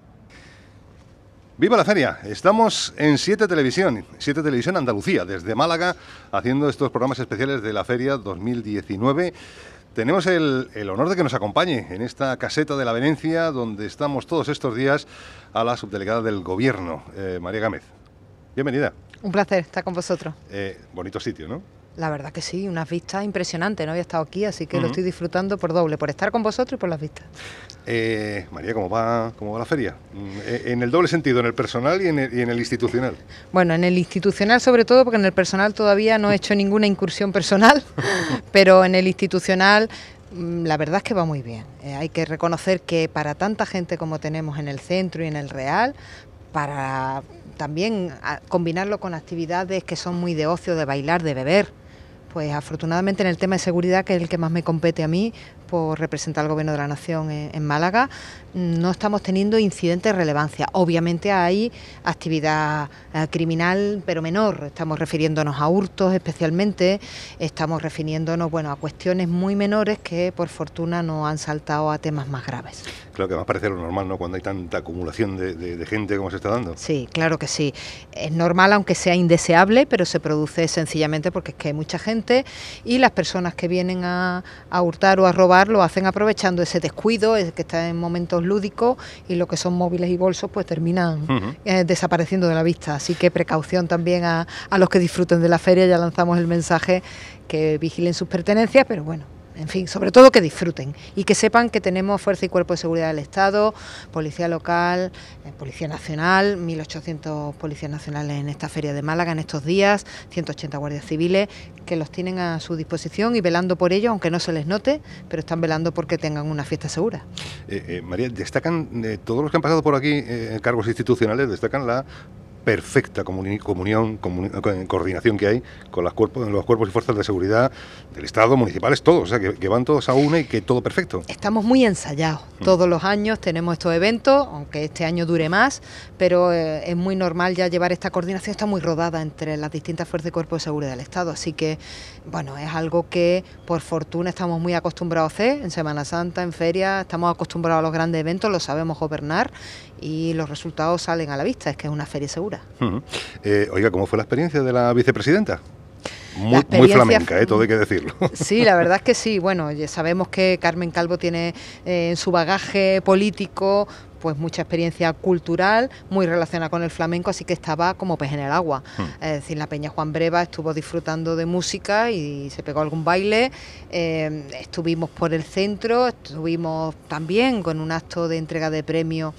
¡Viva la feria! Estamos en 7 Televisión Andalucía, desde Málaga, haciendo estos programas especiales de la feria 2019. tenemos el honor de que nos acompañe en esta caseta de la Venencia, donde estamos todos estos días, a la subdelegada del Gobierno, María Gámez. Bienvenida. Un placer estar con vosotros. Bonito sitio, ¿no? La verdad que sí, unas vistas impresionantes. No había estado aquí, así que lo estoy disfrutando por doble, por estar con vosotros y por las vistas. María, ¿cómo va la feria? En el doble sentido, en el personal y en el institucional. Bueno, en el institucional sobre todo, porque en el personal todavía no he hecho ninguna incursión personal, pero en el institucional la verdad es que va muy bien. Hay que reconocer que para tanta gente como tenemos en el centro y en el Real, para también combinarlo con actividades que son muy de ocio, de bailar, de beber, pues afortunadamente en el tema de seguridad, que es el que más me compete a mí, por representar al Gobierno de la Nación en Málaga, no estamos teniendo incidentes de relevancia. Obviamente hay actividad criminal, pero menor. Estamos refiriéndonos a hurtos especialmente, estamos refiriéndonos a cuestiones muy menores que por fortuna no han saltado a temas más graves. Claro que más parece lo normal, ¿no?, cuando hay tanta acumulación de gente como se está dando. Sí, claro que sí. Es normal, aunque sea indeseable, pero se produce sencillamente porque es que hay mucha gente y las personas que vienen a hurtar o a robar lo hacen aprovechando ese descuido, que está en momentos lúdicos, y lo que son móviles y bolsos pues terminan desapareciendo de la vista. Así que precaución también a los que disfruten de la feria. Ya lanzamos el mensaje que vigilen sus pertenencias, pero bueno, en fin, sobre todo que disfruten y que sepan que tenemos Fuerza y Cuerpo de Seguridad del Estado, Policía Local, Policía Nacional, 1.800 policías nacionales en esta feria de Málaga en estos días, 180 guardias civiles que los tienen a su disposición y velando por ellos, aunque no se les note, pero están velando porque tengan una fiesta segura. María, destacan todos los que han pasado por aquí en cargos institucionales, destacan la perfecta coordinación que hay con los cuerpos y fuerzas de seguridad del Estado, municipales, todos, o sea, que van todos a una y que todo perfecto. Estamos muy ensayados. Todos los años tenemos estos eventos, aunque este año dure más, pero es muy normal ya llevar esta coordinación, está muy rodada entre las distintas fuerzas y cuerpos de seguridad del Estado, así que, bueno, es algo que por fortuna estamos muy acostumbrados a hacer, en Semana Santa, en feria, estamos acostumbrados a los grandes eventos, lo sabemos gobernar y los resultados salen a la vista, es que es una feria segura. Oiga, ¿cómo fue la experiencia de la vicepresidenta? Muy flamenca, todo hay que decirlo. Sí, la verdad es que sí. Bueno, ya sabemos que Carmen Calvo tiene en su bagaje político pues mucha experiencia cultural, muy relacionada con el flamenco, así que estaba como pez en el agua. Es decir, la Peña Juan Breva estuvo disfrutando de música y se pegó algún baile. Estuvimos por el centro, estuvimos también con un acto de entrega de premio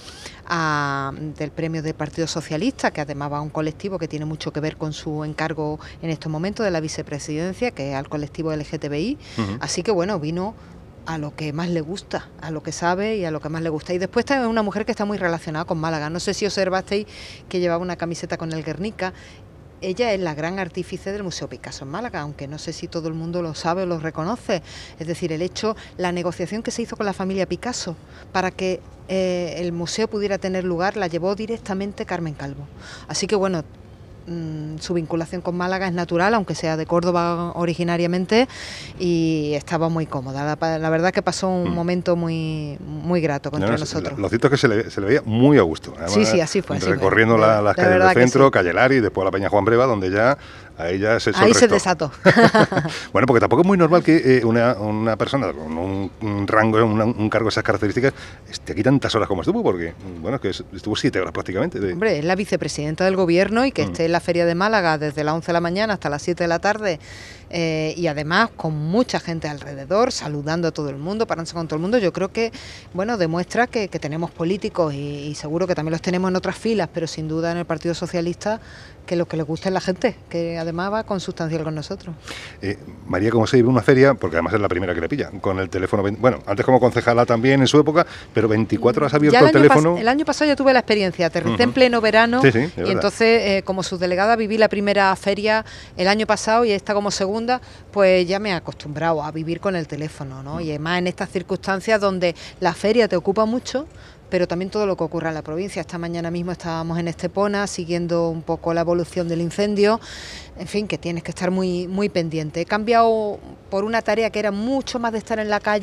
del premio del Partido Socialista, que además va a un colectivo que tiene mucho que ver con su encargo en estos momentos de la vicepresidencia, que es al colectivo LGTBI. Así que bueno, vino a lo que más le gusta, a lo que sabe y a lo que más le gusta. Y después también una mujer que está muy relacionada con Málaga. No sé si observasteis que llevaba una camiseta con el Guernica. Ella es la gran artífice del Museo Picasso en Málaga, aunque no sé si todo el mundo lo sabe o lo reconoce. Es decir, la negociación que se hizo con la familia Picasso para que el museo pudiera tener lugar, la llevó directamente Carmen Calvo. Así que bueno, su vinculación con Málaga es natural, aunque sea de Córdoba originariamente, y estaba muy cómoda. La verdad que pasó un momento muy grato entre nosotros. Lo cierto es que se le veía muy a gusto. Además, sí, así fue. Recorriendo las calles del centro, Calle Lari, y después la Peña Juan Breva, donde ya ahí se desató. Bueno, porque tampoco es muy normal que una persona con un rango, un cargo de esas características esté aquí tantas horas como estuvo, porque bueno, es que estuvo 7 horas prácticamente. Hombre, es la vicepresidenta del Gobierno y que esté en la Feria de Málaga desde las 11 de la mañana hasta las 7 de la tarde y además con mucha gente alrededor, saludando a todo el mundo, parándose con todo el mundo, yo creo que, bueno, demuestra que tenemos políticos y seguro que también los tenemos en otras filas, pero sin duda en el Partido Socialista, que lo que les gusta es la gente, que además va consustancial con nosotros. María, ¿cómo se vive una feria? Porque además es la primera que le pilla, con el teléfono, bueno, antes como concejala también en su época, pero 24 horas abierto el teléfono. El año pasado ya tuve la experiencia, aterricé en pleno verano y entonces como subdelegada viví la primera feria el año pasado y esta como segunda, pues ya me he acostumbrado a vivir con el teléfono, ¿no? Y además en estas circunstancias donde la feria te ocupa mucho, pero también todo lo que ocurre en la provincia. Esta mañana mismo estábamos en Estepona siguiendo un poco la evolución del incendio, en fin, que tienes que estar muy pendiente. He cambiado por una tarea que era mucho más de estar en la calle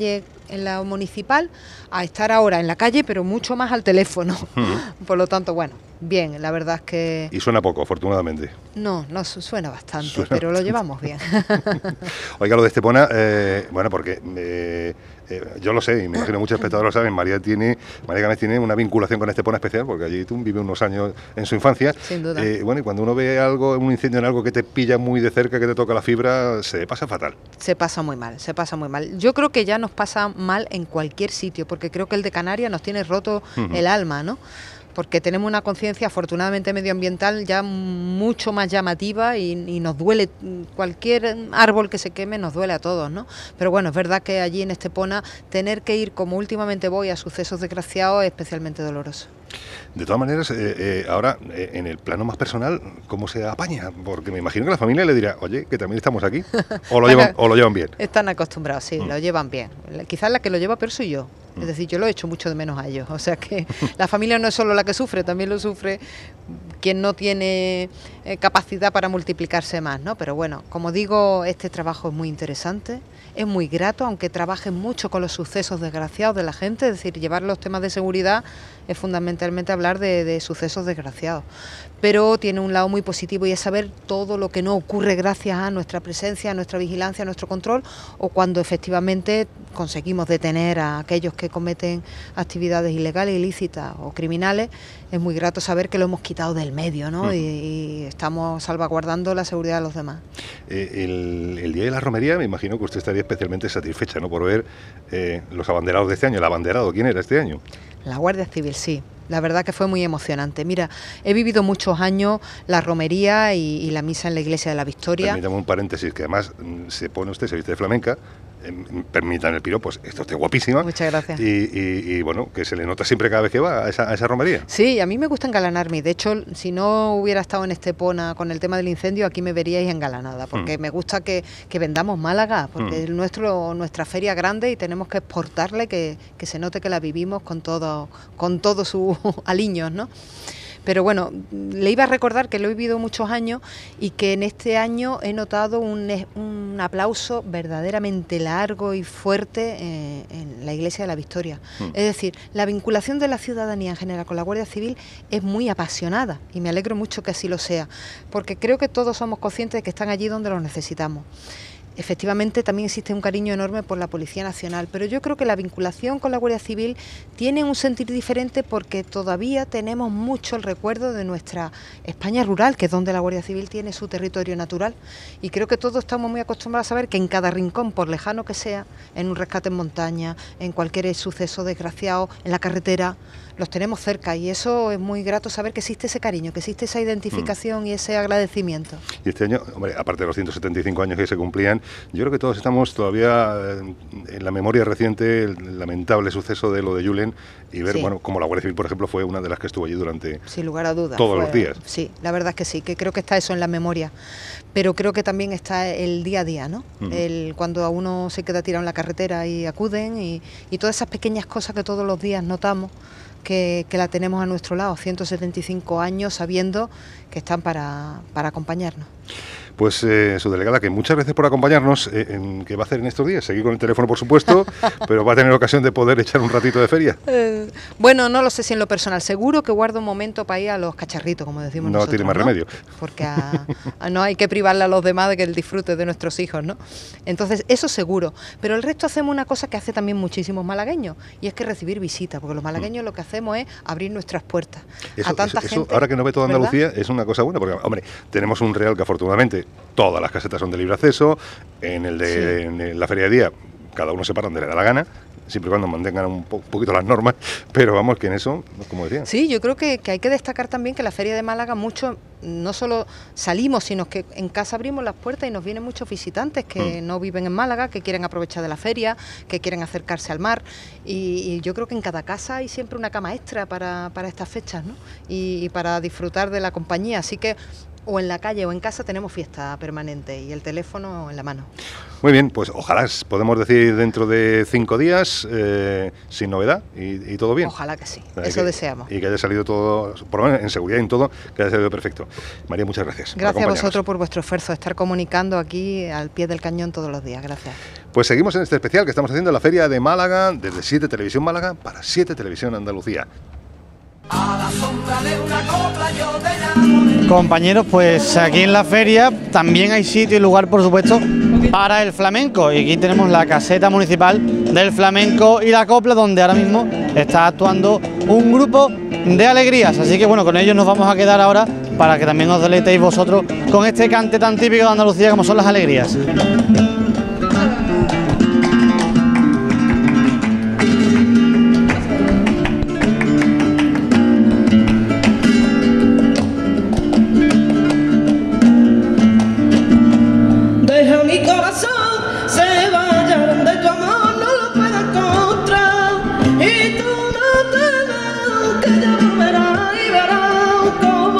en la municipal a estar ahora en la calle, pero mucho más al teléfono. Por lo tanto, bueno, bien, la verdad es que... Y suena poco, afortunadamente. No, suena bastante, pero lo llevamos bien. Oiga, lo de Estepona, bueno, porque yo lo sé, y me imagino muchos espectadores lo saben, María Gámez tiene una vinculación con Estepona especial, porque allí tú vive unos años en su infancia. Sin duda. Bueno, y cuando uno ve algo, un incendio en algo que te pilla muy de cerca, que te toca la fibra, se pasa fatal. Se pasa muy mal, se pasa muy mal. Yo creo que ya nos pasa mal en cualquier sitio, porque creo que el de Canarias nos tiene roto el alma, ¿no? Porque tenemos una conciencia afortunadamente medioambiental ya mucho más llamativa y nos duele, cualquier árbol que se queme nos duele a todos, ¿no? Pero bueno, es verdad que allí en Estepona tener que ir, como últimamente voy, a sucesos desgraciados es especialmente doloroso. De todas maneras, ahora, en el plano más personal, ¿cómo se apaña? Porque me imagino que la familia le dirá, oye, que también estamos aquí, o lo llevan bien. Están acostumbrados, sí, lo llevan bien. Quizás la que lo lleva peor soy yo. Es decir, yo lo echo mucho de menos a ellos. O sea que la familia no es solo la que sufre, también lo sufre quien no tiene capacidad para multiplicarse más, ¿no? Pero bueno, como digo, este trabajo es muy interesante, es muy grato, aunque trabajen mucho con los sucesos desgraciados de la gente, es decir, llevar los temas de seguridad es fundamentalmente hablar de sucesos desgraciados. Pero tiene un lado muy positivo y es saber todo lo que no ocurre gracias a nuestra presencia, a nuestra vigilancia, a nuestro control, o cuando efectivamente conseguimos detener a aquellos que cometen actividades ilegales, ilícitas o criminales. Es muy grato saber que lo hemos quitado del medio, ¿no? Y estamos salvaguardando la seguridad de los demás. El día de la romería, me imagino que usted estaría especialmente satisfecha, ¿no?, por ver los abanderados de este año. ¿El abanderado quién era este año? La Guardia Civil, sí. La verdad que fue muy emocionante. Mira, he vivido muchos años la romería y la misa en la Iglesia de la Victoria. Permítame un paréntesis, que además se viste de flamenca, permitan el piropo, pues esto está guapísima. Muchas gracias. Y bueno, que se le nota siempre cada vez que va a esa romería. Sí, a mí me gusta engalanarme. De hecho, si no hubiera estado en Estepona con el tema del incendio, aquí me veríais engalanada, porque me gusta que vendamos Málaga, porque es nuestra feria grande y tenemos que exportarle, que se note que la vivimos con todo sus aliños, ¿no? Pero bueno, le iba a recordar que lo he vivido muchos años y que en este año he notado un aplauso verdaderamente largo y fuerte en la Iglesia de la Victoria. Es decir, la vinculación de la ciudadanía en general con la Guardia Civil es muy apasionada y me alegro mucho que así lo sea, porque creo que todos somos conscientes de que están allí donde los necesitamos. Efectivamente, también existe un cariño enorme por la Policía Nacional, pero yo creo que la vinculación con la Guardia Civil tiene un sentir diferente porque todavía tenemos mucho el recuerdo de nuestra España rural, que es donde la Guardia Civil tiene su territorio natural. Y creo que todos estamos muy acostumbrados a saber que en cada rincón, por lejano que sea, en un rescate en montaña, en cualquier suceso desgraciado, en la carretera, los tenemos cerca, y eso es muy grato saber que existe ese cariño, que existe esa identificación y ese agradecimiento. Y este año, hombre, aparte de los 175 años que se cumplían, yo creo que todos estamos todavía en la memoria reciente el lamentable suceso de lo de Julen y ver, bueno, como la Guardia Civil, por ejemplo, fue una de las que estuvo allí durante sin lugar a dudas, todos los días. Sí, la verdad es que sí, que creo que está eso en la memoria, pero creo que también está el día a día, ¿no? Cuando a uno se queda tirado en la carretera y acuden y todas esas pequeñas cosas que todos los días notamos que la tenemos a nuestro lado, 175 años sabiendo que están para acompañarnos. Pues su delegada, que muchas gracias por acompañarnos. ¿Qué va a hacer en estos días? Seguir con el teléfono, por supuesto, pero va a tener ocasión de poder echar un ratito de feria. Bueno, no lo sé si en lo personal. Seguro que guardo un momento para ir a los cacharritos, como decimos nosotros. No tiene más remedio. Porque no hay que privarle a los demás de que el disfrute de nuestros hijos, ¿no? Entonces, eso seguro. Pero el resto hacemos una cosa que hace también muchísimos malagueños, y es que recibir visitas, porque los malagueños lo que hacemos es abrir nuestras puertas a tanta gente. Ahora que no ve toda Andalucía, ¿verdad? Es una cosa buena, porque, hombre, tenemos un real que afortunadamente todas las casetas son de libre acceso, en la feria de día cada uno se para donde le da la gana, siempre y cuando mantengan un poquito las normas, pero vamos, que en eso, como decía. Sí, yo creo que hay que destacar también que la Feria de Málaga mucho, no solo salimos, sino que en casa abrimos las puertas y nos vienen muchos visitantes que no viven en Málaga, que quieren aprovechar de la feria, que quieren acercarse al mar, y yo creo que en cada casa hay siempre una cama extra para estas fechas, ¿no? Y para disfrutar de la compañía, así que o en la calle o en casa tenemos fiesta permanente y el teléfono en la mano. Muy bien, pues ojalá podemos decir dentro de 5 días, sin novedad y todo bien. Ojalá que sí, eso deseamos. Y que haya salido todo, por lo menos en seguridad y en todo, que haya salido perfecto. María, muchas gracias. Gracias a vosotros por vuestro esfuerzo, estar comunicando aquí al pie del cañón todos los días. Gracias. Pues seguimos en este especial que estamos haciendo en la Feria de Málaga, desde 7 Televisión Málaga para 7 Televisión Andalucía. A la sombra de una copla yo te llamo. Compañeros, pues aquí en la feria también hay sitio y lugar, por supuesto, para el flamenco. Y aquí tenemos la caseta municipal del flamenco y la copla, donde ahora mismo está actuando un grupo de alegrías. Así que bueno, con ellos nos vamos a quedar ahora para que también os deleitéis vosotros con este cante tan típico de Andalucía como son las alegrías.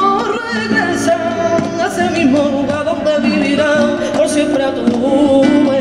Siempre a tu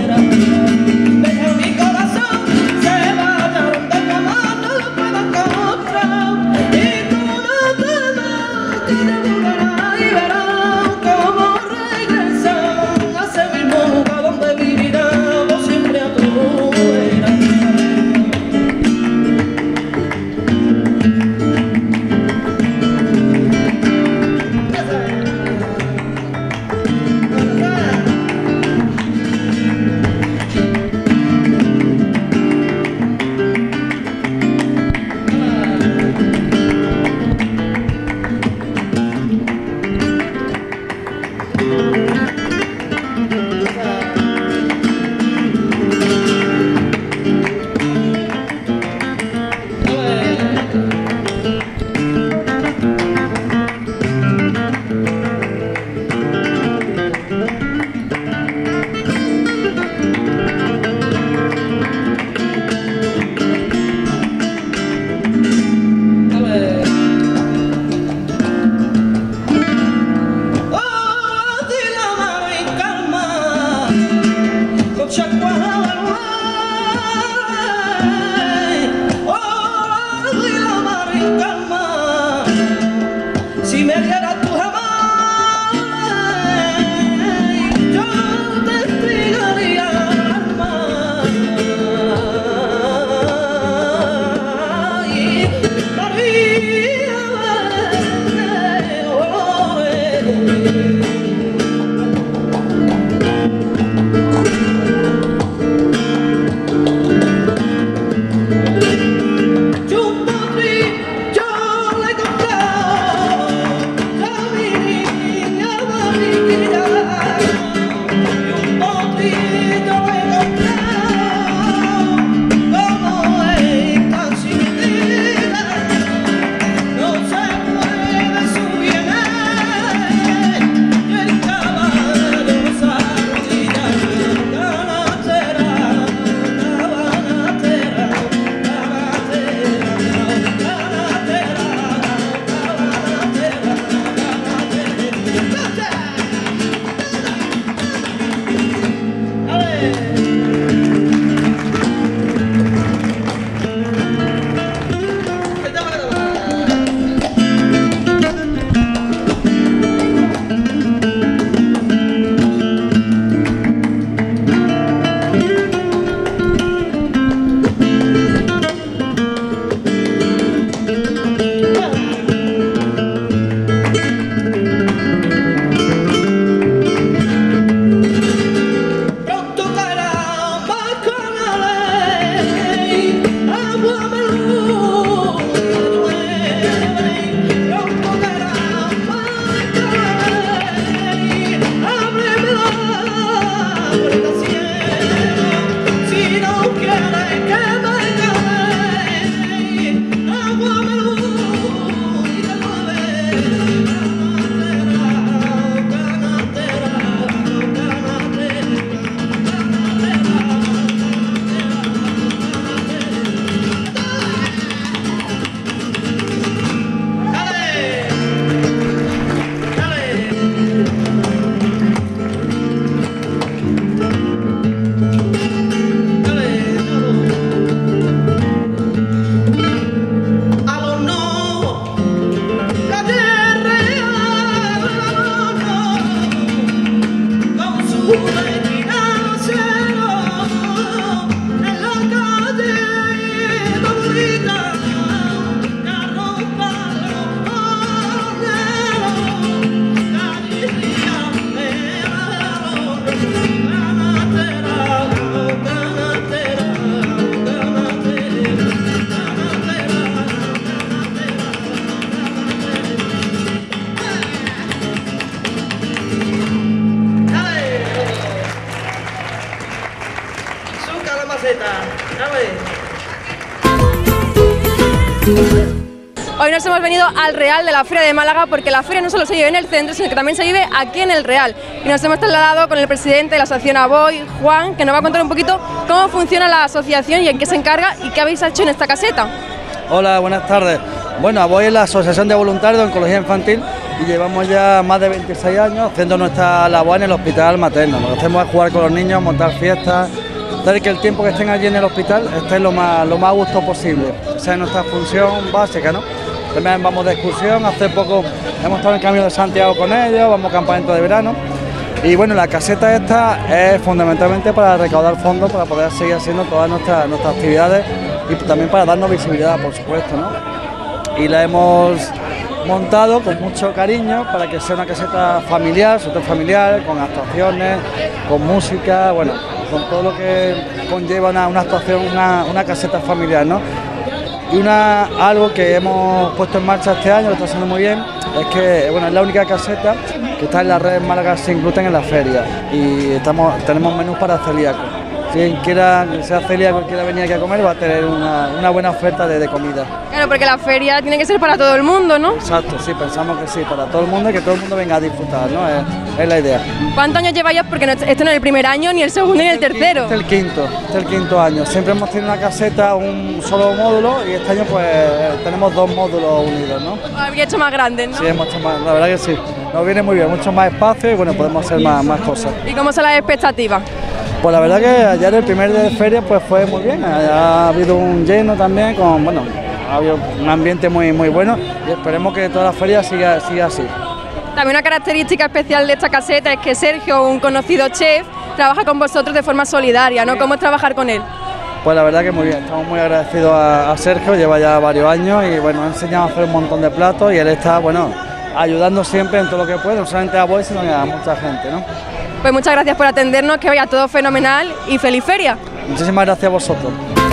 Hoy nos hemos venido al Real de la Feria de Málaga porque la feria no solo se vive en el centro, sino que también se vive aquí en el Real. Y nos hemos trasladado con el presidente de la asociación ABOI, Juan, que nos va a contar un poquito cómo funciona la asociación y en qué se encarga y qué habéis hecho en esta caseta. Hola, buenas tardes. Bueno, ABOI es la Asociación de Voluntarios de Oncología Infantil y llevamos ya más de 26 años haciendo nuestra labor en el hospital materno. Lo que hacemos es jugar con los niños, montar fiestas, hacer que el tiempo que estén allí en el hospital esté lo más a gusto posible. Esa es nuestra función básica, ¿no? También vamos de excursión, hace poco hemos estado en el Camino de Santiago con ellos, vamos a campamento de verano. Y bueno, la caseta esta es fundamentalmente para recaudar fondos para poder seguir haciendo todas nuestras actividades y también para darnos visibilidad, por supuesto, ¿no? Y la hemos montado con mucho cariño para que sea una caseta familiar, sector familiar, con actuaciones, con música, bueno, con todo lo que conlleva una actuación, una caseta familiar, ¿no? Y algo que hemos puesto en marcha este año, lo está haciendo muy bien, es que bueno, es la única caseta que está en la red Málaga sin gluten en la feria y tenemos menús para celíacos. Quien quiera, sea celíaco y quiera venir aquí a comer, va a tener una buena oferta de comida. Claro, porque la feria tiene que ser para todo el mundo, ¿no? Exacto, sí, pensamos que sí, para todo el mundo y que todo el mundo venga a disfrutar, ¿no? Es la idea. ¿Cuántos años lleváis? Porque esto no es el primer año, ni el segundo, ni el tercero. Este es el quinto año. Siempre hemos tenido una caseta, un solo módulo y este año pues tenemos 2 módulos unidos, ¿no? Habría hecho más grandes, ¿no? Sí, hemos hecho más, la verdad que sí. Nos viene muy bien, mucho más espacio y bueno, podemos hacer más cosas. ¿Y cómo son las expectativas? Pues la verdad que ayer el primer día de feria pues fue muy bien, ha habido un lleno también, ha habido un ambiente muy bueno y esperemos que toda la feria siga así. También una característica especial de esta caseta es que Sergio, un conocido chef, trabaja con vosotros de forma solidaria, ¿no? ¿Cómo es trabajar con él? Pues la verdad que muy bien, estamos muy agradecidos a Sergio, lleva ya varios años y bueno, ha enseñado a hacer un montón de platos y él está, bueno, ayudando siempre en todo lo que puede, no solamente a ABOI, sino a mucha gente, ¿no? Pues muchas gracias por atendernos, que vaya todo fenomenal y feliz feria. Muchísimas gracias a vosotros.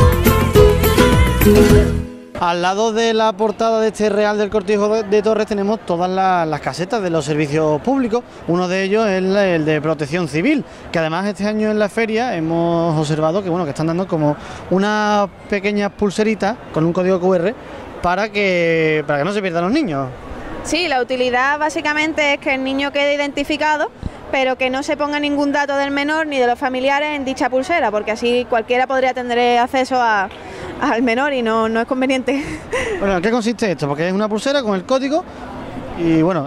Al lado de la portada de este Real del Cortijo de Torres tenemos todas las casetas de los servicios públicos. Uno de ellos es el de Protección Civil, que además este año en la feria hemos observado que bueno, que están dando como unas pequeñas pulseritas con un código QR para que no se pierdan los niños. Sí, la utilidad básicamente es que el niño quede identificado, pero que no se ponga ningún dato del menor ni de los familiares en dicha pulsera, porque así cualquiera podría tener acceso al menor y no es conveniente. Bueno, ¿en qué consiste esto? Porque es una pulsera con el código y bueno,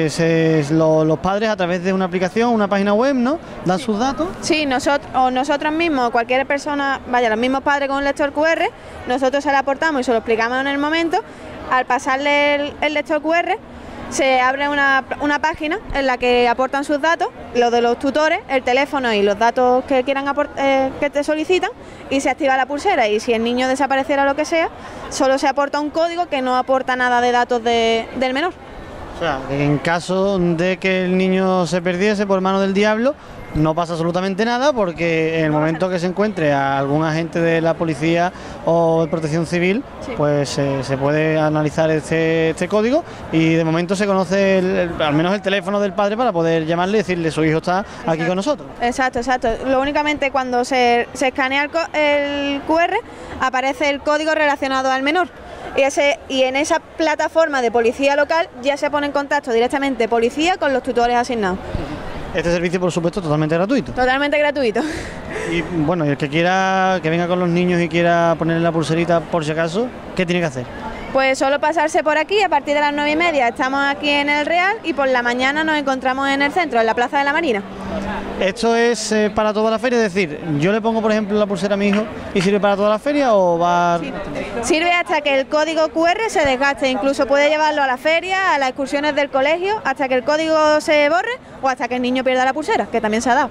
los padres a través de una aplicación, una página web, ¿no? Dan sus datos. Sí, nosotros mismos, cualquier persona, los mismos padres con un lector QR, nosotros se lo aportamos y se lo explicamos en el momento. Al pasarle el lector QR, se abre una página en la que aportan sus datos, los de los tutores, el teléfono y los datos que quieran que te solicitan, y se activa la pulsera. Y si el niño desapareciera o lo que sea, solo se aporta un código que no aporta nada de datos del menor. O sea, en caso de que el niño se perdiese por mano del diablo, no pasa absolutamente nada, porque en el momento que se encuentre a algún agente de la policía o de Protección Civil, sí, pues se puede analizar este código y de momento se conoce al menos el teléfono del padre para poder llamarle y decirle su hijo está aquí con nosotros. Exacto. Lo únicamente cuando se escanea el QR aparece el código relacionado al menor. Y en esa plataforma de policía local ya se pone en contacto directamente policía con los tutores asignados. Este servicio, por supuesto, totalmente gratuito. Totalmente gratuito. Y bueno, el que quiera, que venga con los niños y quiera ponerle la pulserita por si acaso, ¿qué tiene que hacer? Pues solo pasarse por aquí a partir de las 9:30. Estamos aquí en el Real y por la mañana nos encontramos en el centro, en la Plaza de la Marina. ¿Esto es para toda la feria? Es decir, yo le pongo, por ejemplo, la pulsera a mi hijo y sirve para toda la feria o va...? Sí. Sirve hasta que el código QR se desgaste, incluso puede llevarlo a la feria, a las excursiones del colegio, hasta que el código se borre o hasta que el niño pierda la pulsera, que también se ha dado.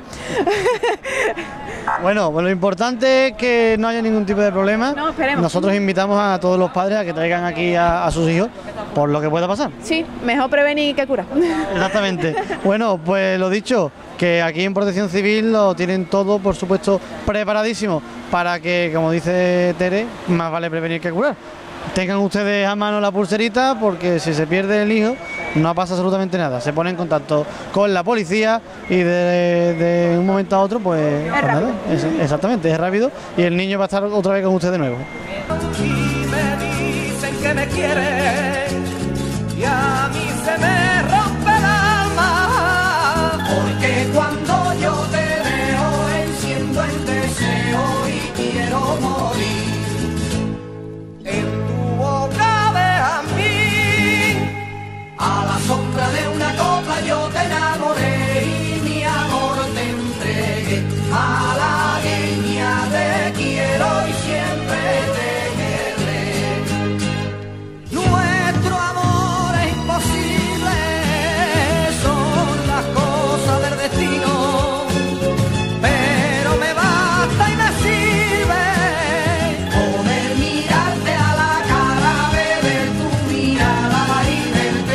Bueno, pues lo importante es que no haya ningún tipo de problema. No, esperemos. Nosotros invitamos a todos los padres a que traigan aquí a sus hijos por lo que pueda pasar. Sí, mejor prevenir que curar. Exactamente. Bueno, pues lo dicho, que aquí en Protección Civil lo tienen todo, por supuesto, preparadísimo para que, como dice Tere, más vale prevenir que curar. Tengan ustedes a mano la pulserita porque si se pierde el hijo no pasa absolutamente nada. Se pone en contacto con la policía y de un momento a otro pues nada, exactamente, es rápido y el niño va a estar otra vez con usted de nuevo. Y me dicen que que me quiere y a mí se me rompe el alma, porque cuando yo te veo enciendo el deseo y quiero morir. En tu boca ve a mí, a la sombra de una copla yo te enamoré y mi amor te entregué. Malagueña te quiero y siempre te querré. Nuestro amor es imposible, son las cosas del destino, pero me basta y me sirve poder mirarte a la cara, beber tu mirada y verte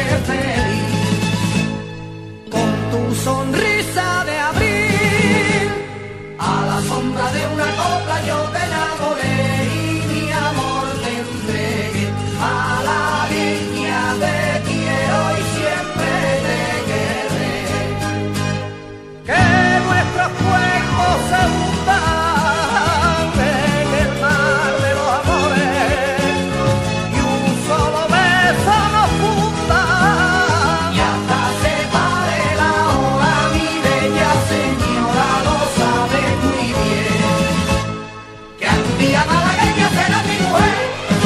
feliz. Con tu sonrisa de abril, a la sombra de una copla yo te enamoré y mi amor te entregué. Malagueña te quiero y siempre te querré. Que nuestros cuerpos se hundan en el mar de los amores y un solo beso nos funda y hasta se pare la hora, mi bella señora lo sabe muy bien, que algún día malagueña será mi mujer.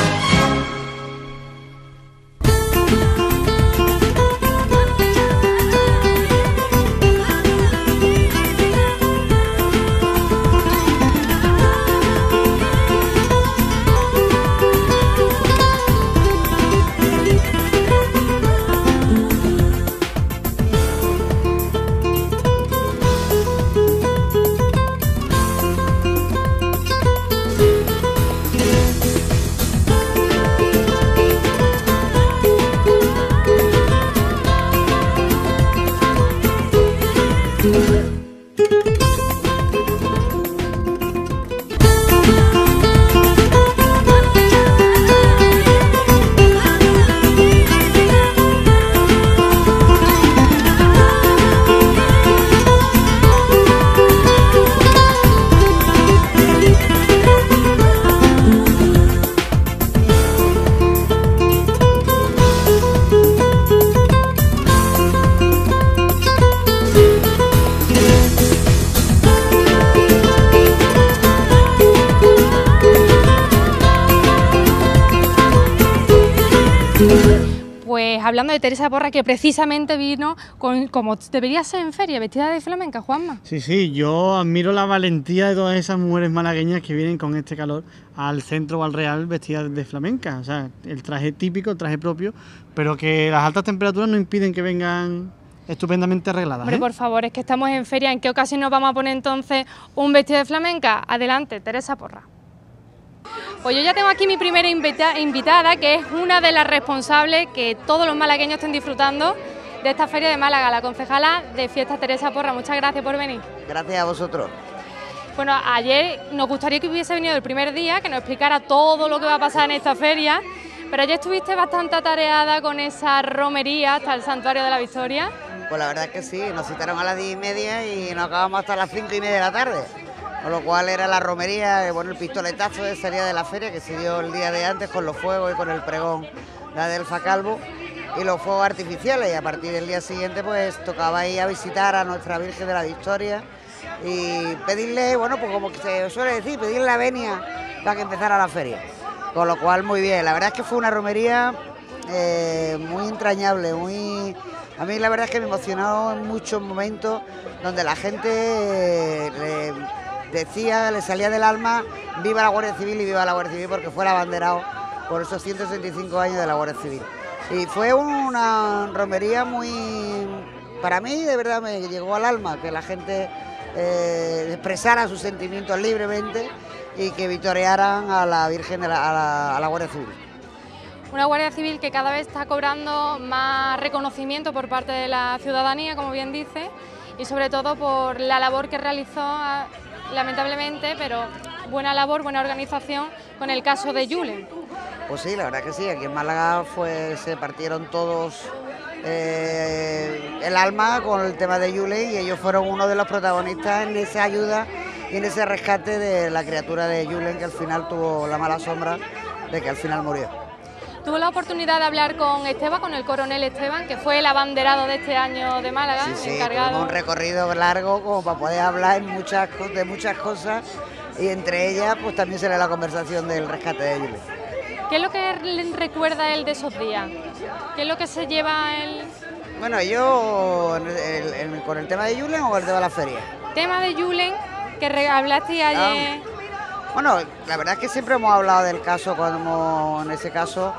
Pues hablando de Teresa Porra, que precisamente vino como debería ser en feria, vestida de flamenca, Juanma. Sí, yo admiro la valentía de todas esas mujeres malagueñas que vienen con este calor al centro o al Real vestidas de flamenca. O sea, el traje típico, el traje propio, pero que las altas temperaturas no impiden que vengan estupendamente arregladas. Hombre, por favor, es que estamos en feria. ¿En qué ocasión nos vamos a poner entonces un vestido de flamenca? Adelante, Teresa Porra. Pues yo ya tengo aquí mi primera invitada, que es una de las responsables que todos los malagueños estén disfrutando de esta feria de Málaga, la concejala de fiestas Teresa Porra. Muchas gracias por venir. Gracias a vosotros. Bueno, ayer nos gustaría que hubiese venido el primer día, que nos explicara todo lo que va a pasar en esta feria, pero ayer estuviste bastante atareada con esa romería hasta el Santuario de la Victoria. Pues la verdad es que sí, nos citaron a las 10:30 y nos acabamos hasta las 5:30 de la tarde. Con lo cual era la romería, bueno, el pistoletazo de ese día de la feria que se dio el día de antes con los fuegos y con el pregón de Adelfa Calvo y los fuegos artificiales, y a partir del día siguiente pues tocaba ir a visitar a nuestra Virgen de la Victoria y pedirle, bueno, pues como se suele decir, pedirle la venia para que empezara la feria. Con lo cual muy bien, la verdad es que fue una romería muy entrañable, a mí la verdad es que me emocionó en muchos momentos donde la gente le salía del alma viva la Guardia Civil y viva la Guardia Civil, porque fue el abanderado por esos 165 años de la Guardia Civil. Y fue una romería para mí de verdad me llegó al alma, que la gente expresara sus sentimientos libremente y que victoriaran a la Virgen, a la Guardia Civil. Una Guardia Civil que cada vez está cobrando más reconocimiento por parte de la ciudadanía, como bien dice, y sobre todo por la labor que realizó, lamentablemente, pero buena labor, buena organización, con el caso de Julen. Pues sí, la verdad que sí, aquí en Málaga se partieron todos el alma con el tema de Julen, y ellos fueron uno de los protagonistas en esa ayuda y en ese rescate de la criatura de Julen, que al final tuvo la mala sombra de que al final murió. Tuvo la oportunidad de hablar con Esteban, con el coronel Esteban, que fue el abanderado de este año de Málaga, Sí, encargado. tuvimos un recorrido largo como para poder hablar de muchas cosas, y entre ellas pues también será la conversación del rescate de Yulen. ¿Qué es lo que le recuerda él de esos días? ¿Qué es lo que se lleva él? Bueno, yo con el tema de Yulen o el tema de la feria. Tema de Yulen, que hablaste ayer. Bueno, la verdad es que siempre hemos hablado del caso cuando en ese caso,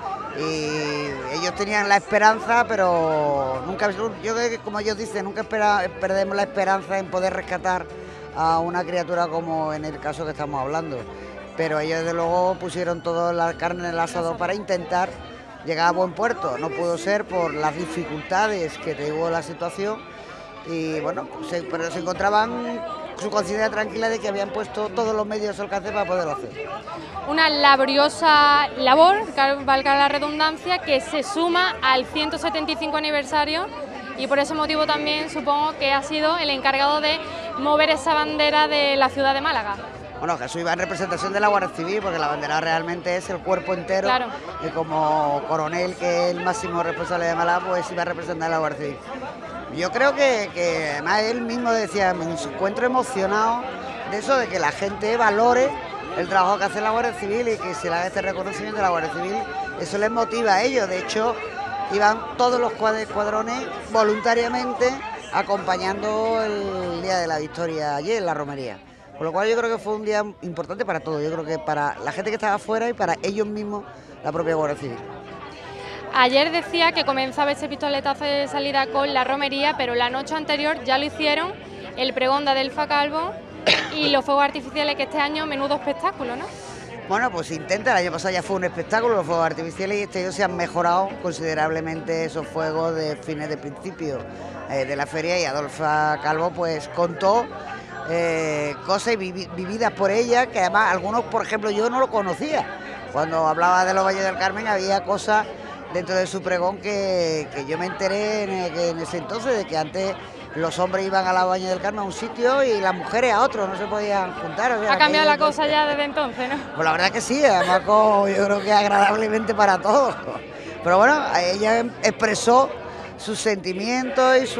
y ellos tenían la esperanza, pero nunca, yo creo que como ellos dicen, nunca perdemos la esperanza en poder rescatar a una criatura como en el caso que estamos hablando. Pero ellos desde luego pusieron toda la carne en el asador para intentar llegar a buen puerto. No pudo ser por las dificultades que tuvo la situación, y bueno, pero se encontraban su conciencia tranquila de que habían puesto todos los medios al alcance para poderlo hacer. Una laboriosa labor, valga la redundancia, que se suma al 175 aniversario, y por ese motivo también supongo que ha sido el encargado de mover esa bandera de la ciudad de Málaga. Bueno, Jesús iba en representación de la Guardia Civil, porque la bandera realmente es el cuerpo entero, claro. Y como coronel, que es el máximo responsable de Málaga, pues iba a representar a la Guardia Civil. Yo creo que además él mismo decía, me encuentro emocionado de eso, de que la gente valore el trabajo que hace la Guardia Civil y que se le haga este reconocimiento a la Guardia Civil. Eso les motiva a ellos. De hecho, iban todos los escuadrones voluntariamente acompañando el Día de la Victoria ayer en la romería. Por lo cual yo creo que fue un día importante para todos. Yo creo que para la gente que estaba afuera y para ellos mismos, la propia Guardia Civil. Ayer decía que comenzaba ese pistoletazo de salida con la romería, pero la noche anterior ya lo hicieron el pregón de Adelfa Calvo y los fuegos artificiales, que este año menudo espectáculo, ¿no? Bueno, pues intenta, el año pasado ya fue un espectáculo los fuegos artificiales, y este año se han mejorado considerablemente esos fuegos de fines de principio de la feria, y Adelfa Calvo pues contó cosas vividas por ella, que además algunos, por ejemplo, yo no lo conocía. Cuando hablaba de los Valles del Carmen había cosas dentro de su pregón que yo me enteré en ese entonces, de que antes los hombres iban a la Valles del Carmen a un sitio y las mujeres a otro, no se podían juntar. O sea, ha cambiado la cosa ya desde entonces, ¿no? Pues la verdad que sí, además yo creo que agradablemente para todos. Pero bueno, ella expresó sus sentimientos y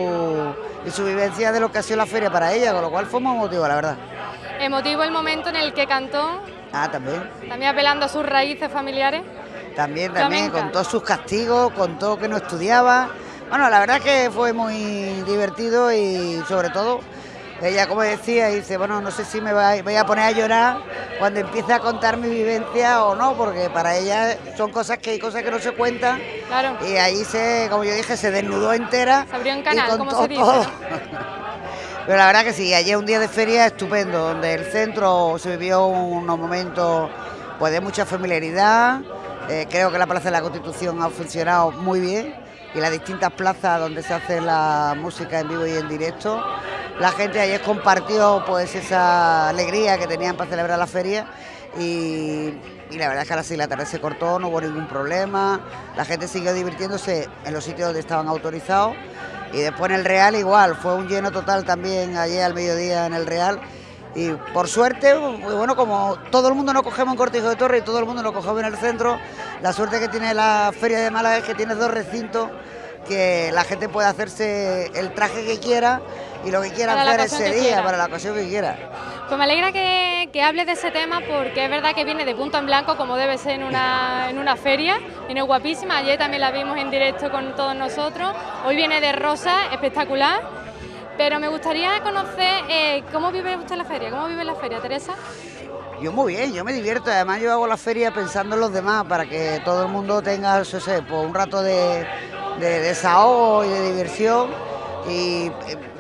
su vivencia de lo que ha sido la feria para ella, con lo cual fue muy emotivo, la verdad. Emotivo el momento en el que cantó. También. También apelando a sus raíces familiares. También, con todos sus castigos, con todo que no estudiaba. Bueno, la verdad es que fue muy divertido, y sobre todo, ella, como decía, dice, bueno, no sé si me voy a poner a llorar cuando empiece a contar mi vivencia o no, porque para ella son cosas que no se cuentan. Claro. Y ahí como yo dije, se desnudó entera. Se abrió un canal, y como contó se dice, todo. ¿no? Pero la verdad que sí, ayer un día de feria estupendo, donde el centro se vivió unos momentos pues de mucha familiaridad. Creo que la Plaza de la Constitución ha funcionado muy bien, y las distintas plazas donde se hace la música en vivo y en directo. La gente ayer compartió pues esa alegría que tenían para celebrar la feria, y la verdad es que a las 6 de la tarde se cortó, no hubo ningún problema. La gente siguió divirtiéndose en los sitios donde estaban autorizados, y después en el Real igual, fue un lleno total también ayer al mediodía en el Real. Y por suerte, bueno, como todo el mundo nos cogemos en Cortijo de Torres y todo el mundo nos cogemos en el centro, la suerte que tiene la Feria de Málaga es que tiene 2 recintos, que la gente puede hacerse el traje que quiera y lo que quiera hacer ese día, para la ocasión que quiera. Pues me alegra que hables de ese tema, porque es verdad que viene de punto en blanco, como debe ser en una feria. Viene guapísima, ayer también la vimos en directo con todos nosotros, hoy viene de rosa, espectacular. Pero me gustaría conocer cómo vive usted la feria, cómo vive la feria, Teresa. Yo muy bien, yo me divierto, además yo hago la feria pensando en los demás, para que todo el mundo tenga, pues, un rato de desahogo y de diversión. Y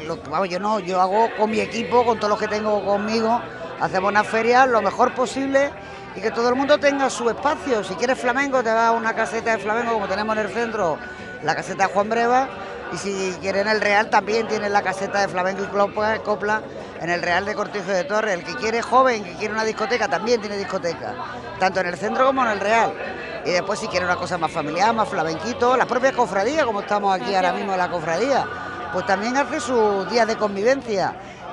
yo hago con mi equipo, con todos los que tengo conmigo, hacemos una feria lo mejor posible, y que todo el mundo tenga su espacio. Si quieres flamenco, te vas a una caseta de flamenco, como tenemos en el centro, la caseta de Juan Breva. Y si quieren el Real, también tienen la caseta de flamenco y copla en el Real de Cortijo de Torres. El que quiere joven, que quiere una discoteca, también tiene discoteca, tanto en el centro como en el Real. Y después, si quiere una cosa más familiar, más flamenquito, las propias cofradías, como estamos aquí ahora mismo en la cofradía, pues también hace sus días de convivencia.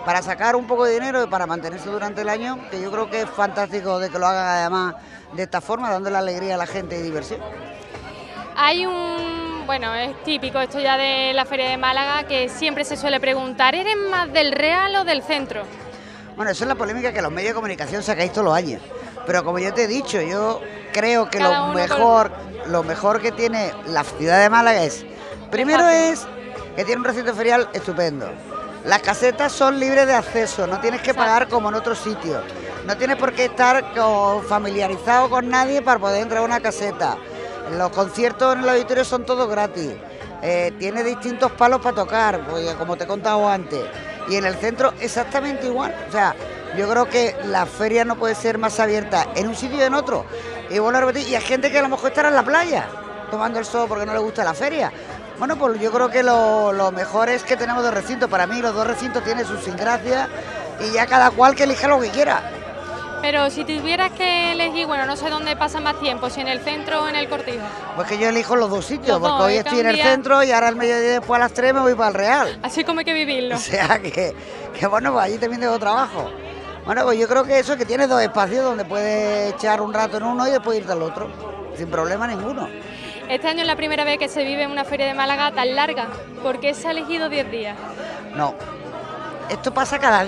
para sacar un poco de dinero y para mantenerse durante el año, que yo creo que es fantástico de que lo hagan además de esta forma, dándole alegría a la gente y diversión. Hay bueno, es típico esto ya de la Feria de Málaga, que siempre se suele preguntar, ¿eres más del Real o del centro? Bueno, eso es la polémica que los medios de comunicación sacáis todos los años. Pero como yo te he dicho, yo creo que lo mejor que tiene la ciudad de Málaga es, primero es que tiene un recinto ferial estupendo. Las casetas son libres de acceso, no tienes que pagar como en otros sitios. No tienes por qué estar familiarizado con nadie para poder entrar a una caseta. Los conciertos en el auditorio son todos gratis. Tiene distintos palos para tocar, pues, como te he contado antes. Y en el centro exactamente igual. O sea, yo creo que la feria no puede ser más abierta en un sitio y en otro. Y bueno, y hay gente que a lo mejor estará en la playa tomando el sol porque no le gusta la feria. Bueno, pues yo creo que lo mejor es que tenemos dos recintos. Para mí los dos recintos tienen sus ingracias y ya cada cual que elija lo que quiera. Pero si tuvieras que elegir, bueno, no sé dónde pasas más tiempo, si en el centro o en el Cortijo. Pues que yo elijo los dos sitios, porque hoy estoy en el centro y ahora al mediodía después a las 3 me voy para el Real. Así como hay que vivirlo. O sea que bueno, pues allí también tengo trabajo. Bueno, pues yo creo que eso, que tienes dos espacios donde puedes echar un rato en uno y después irte al otro, sin problema ninguno. Este año es la primera vez que se vive en una feria de Málaga tan larga. ¿Por qué se ha elegido 10 días? No, esto pasa cada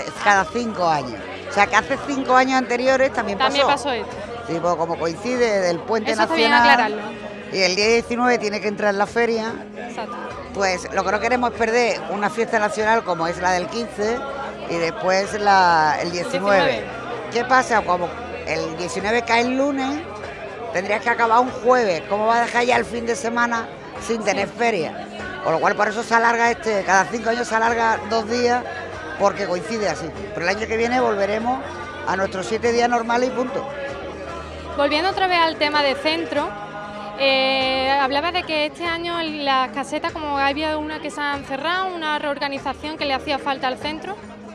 5 años. O sea, que hace 5 años anteriores también pasó esto. Sí, pues como coincide del puente eso nacional. Está bien aclararlo. Y el día 19 tiene que entrar en la feria. Exacto. Pues lo que no queremos es perder una fiesta nacional como es la del 15 y después el 19. ¿Qué pasa? Como el 19 cae el lunes, tendrías que acabar un jueves. ¿Cómo va a dejar ya el fin de semana sin tener feria? Con lo cual por eso se alarga cada 5 años se alarga 2 días, porque coincide así. Pero el año que viene volveremos a nuestros 7 días normales y punto. Volviendo otra vez al tema de centro, hablaba de que este año las casetas, como había una que se han cerrado, una reorganización que le hacía falta al centro.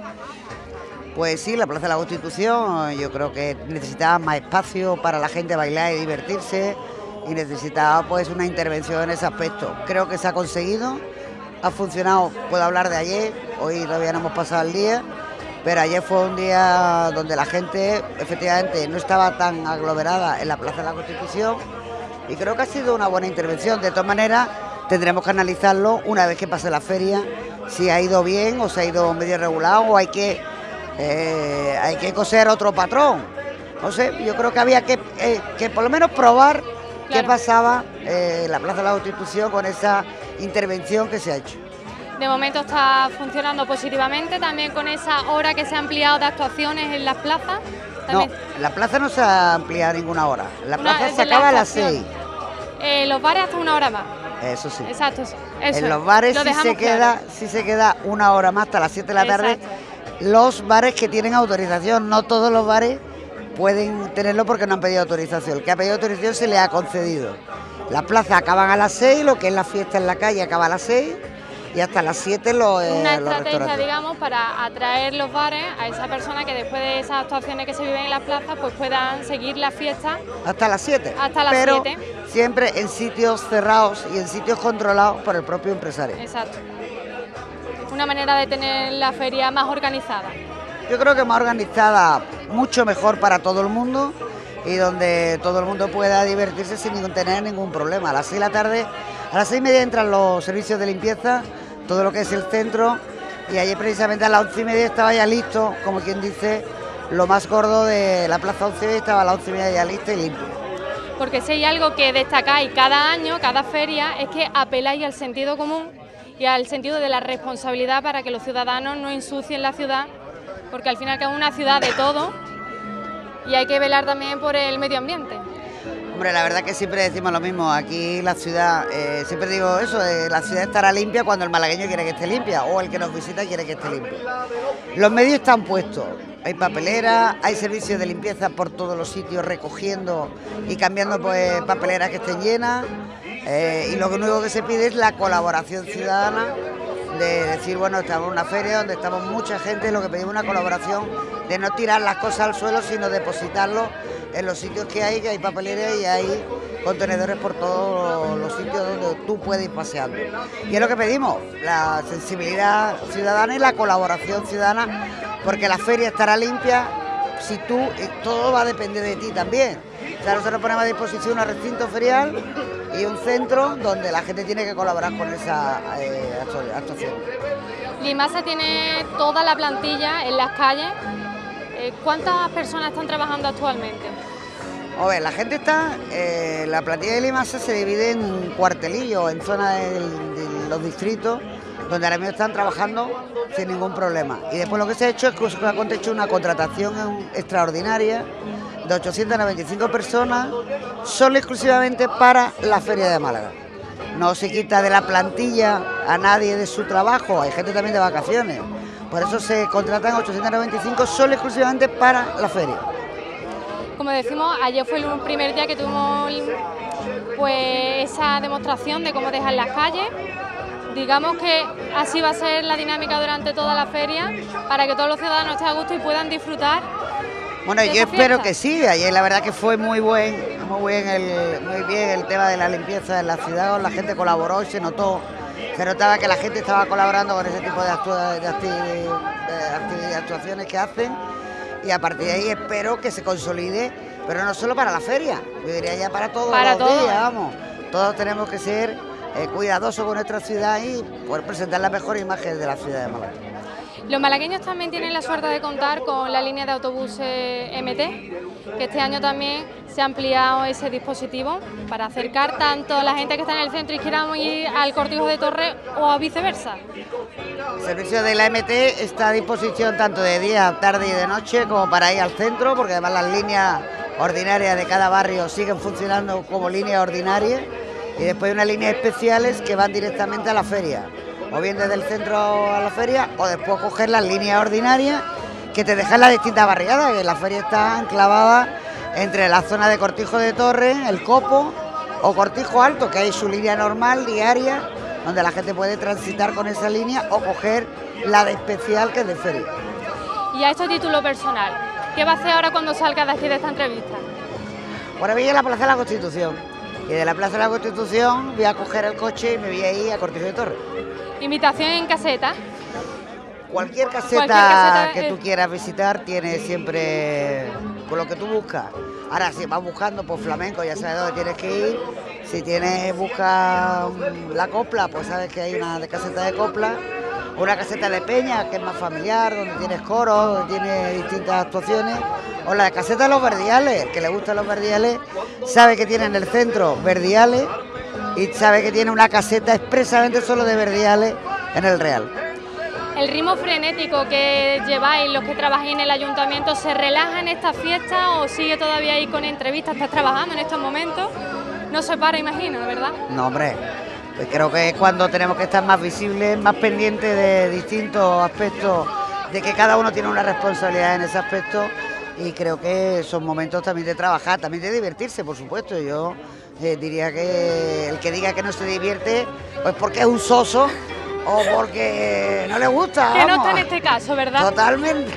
Pues sí, la Plaza de la Constitución, yo creo que necesitaba más espacio para la gente bailar y divertirse y necesitaba pues una intervención en ese aspecto. Creo que se ha conseguido, ha funcionado, puedo hablar de ayer, hoy todavía no hemos pasado el día, pero ayer fue un día donde la gente efectivamente no estaba tan aglomerada en la Plaza de la Constitución y creo que ha sido una buena intervención. De todas maneras, tendremos que analizarlo una vez que pase la feria, si ha ido bien o se ha ido medio regulado o hay que coser otro patrón. No sé, yo creo que había que por lo menos probar qué pasaba en la Plaza de la Constitución con esa intervención que se ha hecho. De momento está funcionando positivamente, también con esa hora que se ha ampliado de actuaciones en las plazas. No, la plaza no se ha ampliado ninguna hora, la plaza se acaba a las 6. Los bares hasta una hora más. Eso sí. Exacto. Eso en los bares sí se queda una hora más hasta las 7 de la tarde. Los bares que tienen autorización, no todos los bares pueden tenerlo porque no han pedido autorización. El que ha pedido autorización se le ha concedido. Las plazas acaban a las 6, lo que es la fiesta en la calle acaba a las 6 y hasta las 7 los estrategia, digamos, para atraer los bares a esa persona que después de esas actuaciones que se viven en las plazas pues puedan seguir la fiesta. Hasta las 7. Hasta las 7. Pero siempre en sitios cerrados y en sitios controlados por el propio empresario. Exacto. Una manera de tener la feria más organizada. Yo creo que más organizada, mucho mejor para todo el mundo y donde todo el mundo pueda divertirse sin tener ningún problema. A las 6 de la tarde, a las 6:30 entran los servicios de limpieza, todo lo que es el centro, y ayer precisamente a las 11:30 estaba ya listo, como quien dice, lo más gordo de la Plaza 11 estaba a las 11:30 ya listo y limpio. Porque si hay algo que destacáis cada año, cada feria, es que apeláis al sentido común y al sentido de la responsabilidad para que los ciudadanos no ensucien la ciudad, porque al final que es una ciudad de todo y hay que velar también por el medio ambiente. Hombre, la verdad que siempre decimos lo mismo, aquí la ciudad, siempre digo eso, la ciudad estará limpia cuando el malagueño quiere que esté limpia o el que nos visita quiere que esté limpia. Los medios están puestos, hay papeleras, hay servicios de limpieza por todos los sitios recogiendo y cambiando pues papeleras que estén llenas, y lo único que se pide es la colaboración ciudadana, de decir, bueno, estamos en una feria donde estamos mucha gente, lo que pedimos es una colaboración de no tirar las cosas al suelo, sino depositarlo en los sitios que hay papeleras y hay contenedores por todos los sitios donde tú puedes ir paseando. Y es lo que pedimos, la sensibilidad ciudadana y la colaboración ciudadana, porque la feria estará limpia si tú, todo va a depender de ti también. O sea, nosotros ponemos a disposición un recinto ferial y un centro donde la gente tiene que colaborar con esa actuación. Limasa tiene toda la plantilla en las calles. ¿Cuántas personas están trabajando actualmente? A ver, la gente está, la plantilla de Limasa se divide en cuartelillos, en zonas de los distritos, donde ahora mismo están trabajando sin ningún problema. Y después lo que se ha hecho es que se ha hecho una contratación extraordinaria de 895 personas, solo exclusivamente para la Feria de Málaga. No se quita de la plantilla a nadie de su trabajo, hay gente también de vacaciones. Por eso se contratan 895 solo exclusivamente para la feria. Como decimos, ayer fue el primer día que tuvimos pues esa demostración de cómo dejar las calles. Digamos que así va a ser la dinámica durante toda la feria, para que todos los ciudadanos estén a gusto y puedan disfrutar. Bueno, yo espero que sí. Ayer la verdad que fue muy bien el tema de la limpieza en la ciudad. La gente colaboró y se notaba que la gente estaba colaborando con ese tipo de actuaciones que hacen. Y a partir de ahí espero que se consolide, pero no solo para la feria, yo diría ya para todos los días, vamos. Todos tenemos que ser cuidadosos con nuestra ciudad y poder presentar la mejor imagen de la ciudad de Málaga. Los malagueños también tienen la suerte de contar con la línea de autobuses MT, que este año también se ha ampliado ese dispositivo para acercar tanto a la gente que está en el centro y quieran ir al Cortijo de Torres o a viceversa. El servicio de la MT está a disposición tanto de día, tarde y de noche como para ir al centro, porque además las líneas ordinarias de cada barrio siguen funcionando como líneas ordinarias y después hay unas líneas especiales que van directamente a la feria, o bien desde el centro a la feria o después coger las líneas ordinarias que te dejan las distintas barriadas, que la feria está enclavada entre la zona de Cortijo de Torres, el Copo o Cortijo Alto, que hay su línea normal, diaria, donde la gente puede transitar con esa línea o coger la de especial que es de feria. Y a esto título personal, ¿qué va a hacer ahora cuando salga de aquí de esta entrevista? Ahora voy a la Plaza de la Constitución y de la Plaza de la Constitución voy a coger el coche y me voy a ir a Cortijo de Torres. ¿Invitación en caseta? Cualquier caseta que tú quieras visitar tiene siempre por lo que tú buscas. Ahora, si vas buscando por flamenco, ya sabes dónde tienes que ir. Si buscas la copla, pues sabes que hay una de caseta de copla, una caseta de peña, que es más familiar, donde tienes coros, donde tienes distintas actuaciones, o la caseta de los verdiales. El que le gustan los verdiales sabe que tiene en el centro verdiales y sabe que tiene una caseta expresamente solo de verdiales en el Real. ¿El ritmo frenético que lleváis los que trabajáis en el ayuntamiento se relaja en esta fiesta o sigue todavía ahí con entrevistas? ¿Estás trabajando en estos momentos? No se para, imagino, ¿verdad? No, hombre, pues creo que es cuando tenemos que estar más visibles, más pendientes de distintos aspectos, de que cada uno tiene una responsabilidad en ese aspecto, y creo que son momentos también de trabajar, también de divertirse, por supuesto. Yo diría que el que diga que no se divierte, pues porque es un soso o porque no le gusta. Que no está en este caso, ¿verdad? Totalmente.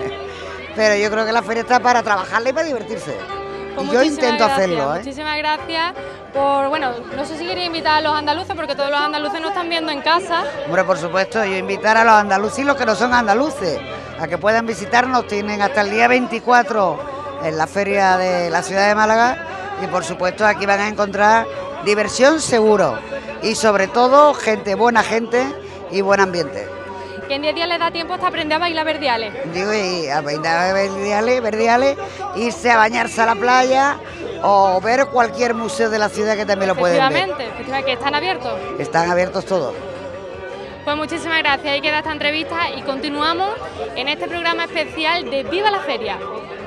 Pero yo creo que la feria está para trabajarla y para divertirse. Pues y yo intento hacerlo. Muchísimas gracias por, bueno, no sé si quería invitar a los andaluces, porque todos los andaluces nos están viendo en casa. Hombre, por supuesto, yo invitar a los andaluces y los que no son andaluces a que puedan visitarnos. Tienen hasta el día 24 en la feria de la ciudad de Málaga y por supuesto aquí van a encontrar diversión seguro y sobre todo buena gente y buen ambiente. Que en 10 días le da tiempo hasta aprender a bailar verdiales. Digo, y a bailar verdiales, irse a bañarse a la playa o ver cualquier museo de la ciudad que también lo pueden ver. Efectivamente, que están abiertos. Están abiertos todos. Pues muchísimas gracias, ahí queda esta entrevista y continuamos en este programa especial de Viva la Feria.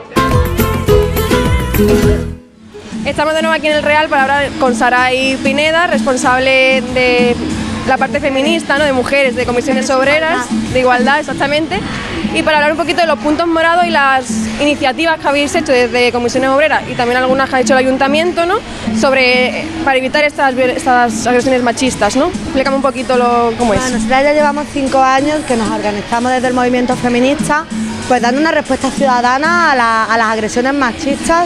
Estamos de nuevo aquí en el Real para hablar con Saray Pineda, responsable de la parte feminista, ¿no?, de mujeres, de comisiones obreras, de igualdad exactamente, y para hablar un poquito de los puntos morados y las iniciativas que habéis hecho desde comisiones obreras y también algunas que ha hecho el ayuntamiento, ¿no?, para evitar estas agresiones machistas, ¿no? Explícame un poquito cómo es. Nosotros ya llevamos 5 años que nos organizamos desde el movimiento feminista, pues dando una respuesta ciudadana a las agresiones machistas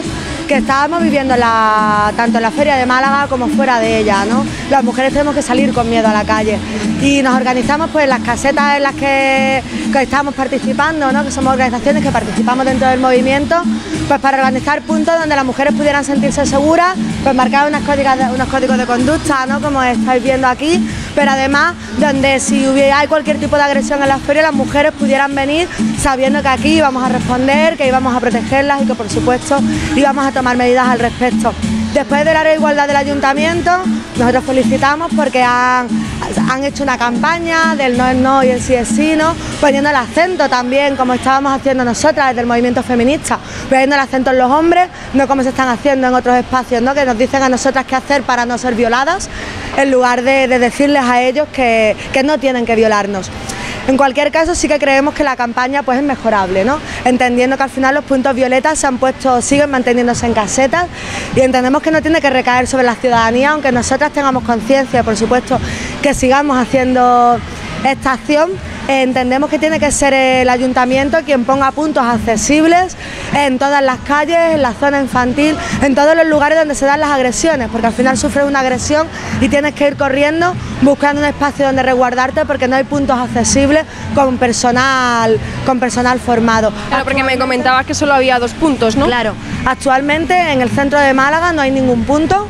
que estábamos viviendo tanto en la Feria de Málaga como fuera de ella, ¿no? Las mujeres tenemos que salir con miedo a la calle y nos organizamos pues en las casetas en las que estamos participando, ¿no? Que somos organizaciones que participamos dentro del movimiento, pues para organizar puntos donde las mujeres pudieran sentirse seguras, pues marcar unos códigos de conducta, ¿no? Como estáis viendo aquí, pero además donde si hay cualquier tipo de agresión en la feria, las mujeres pudieran venir sabiendo que aquí íbamos a responder, que íbamos a protegerlas y que por supuesto íbamos a tomar medidas al respecto. Después de la igualdad del ayuntamiento, nosotros felicitamos porque han hecho una campaña del no es no y el sí es sí, ¿no? Poniendo el acento también, como estábamos haciendo nosotras desde el movimiento feminista, poniendo el acento en los hombres, no como se están haciendo en otros espacios, ¿no? Que nos dicen a nosotras qué hacer para no ser violadas, en lugar de decirles a ellos que no tienen que violarnos. En cualquier caso sí que creemos que la campaña pues es mejorable, ¿no? Entendiendo que al final los puntos violetas siguen manteniéndose en casetas y entendemos que no tiene que recaer sobre la ciudadanía, aunque nosotras tengamos conciencia, por supuesto, que sigamos haciendo esta acción. Entendemos que tiene que ser el ayuntamiento quien ponga puntos accesibles en todas las calles, en la zona infantil, en todos los lugares donde se dan las agresiones, porque al final sufres una agresión y tienes que ir corriendo buscando un espacio donde resguardarte porque no hay puntos accesibles con personal formado. Claro, porque me comentabas que solo había 2 puntos, ¿no? Claro, actualmente en el centro de Málaga no hay ningún punto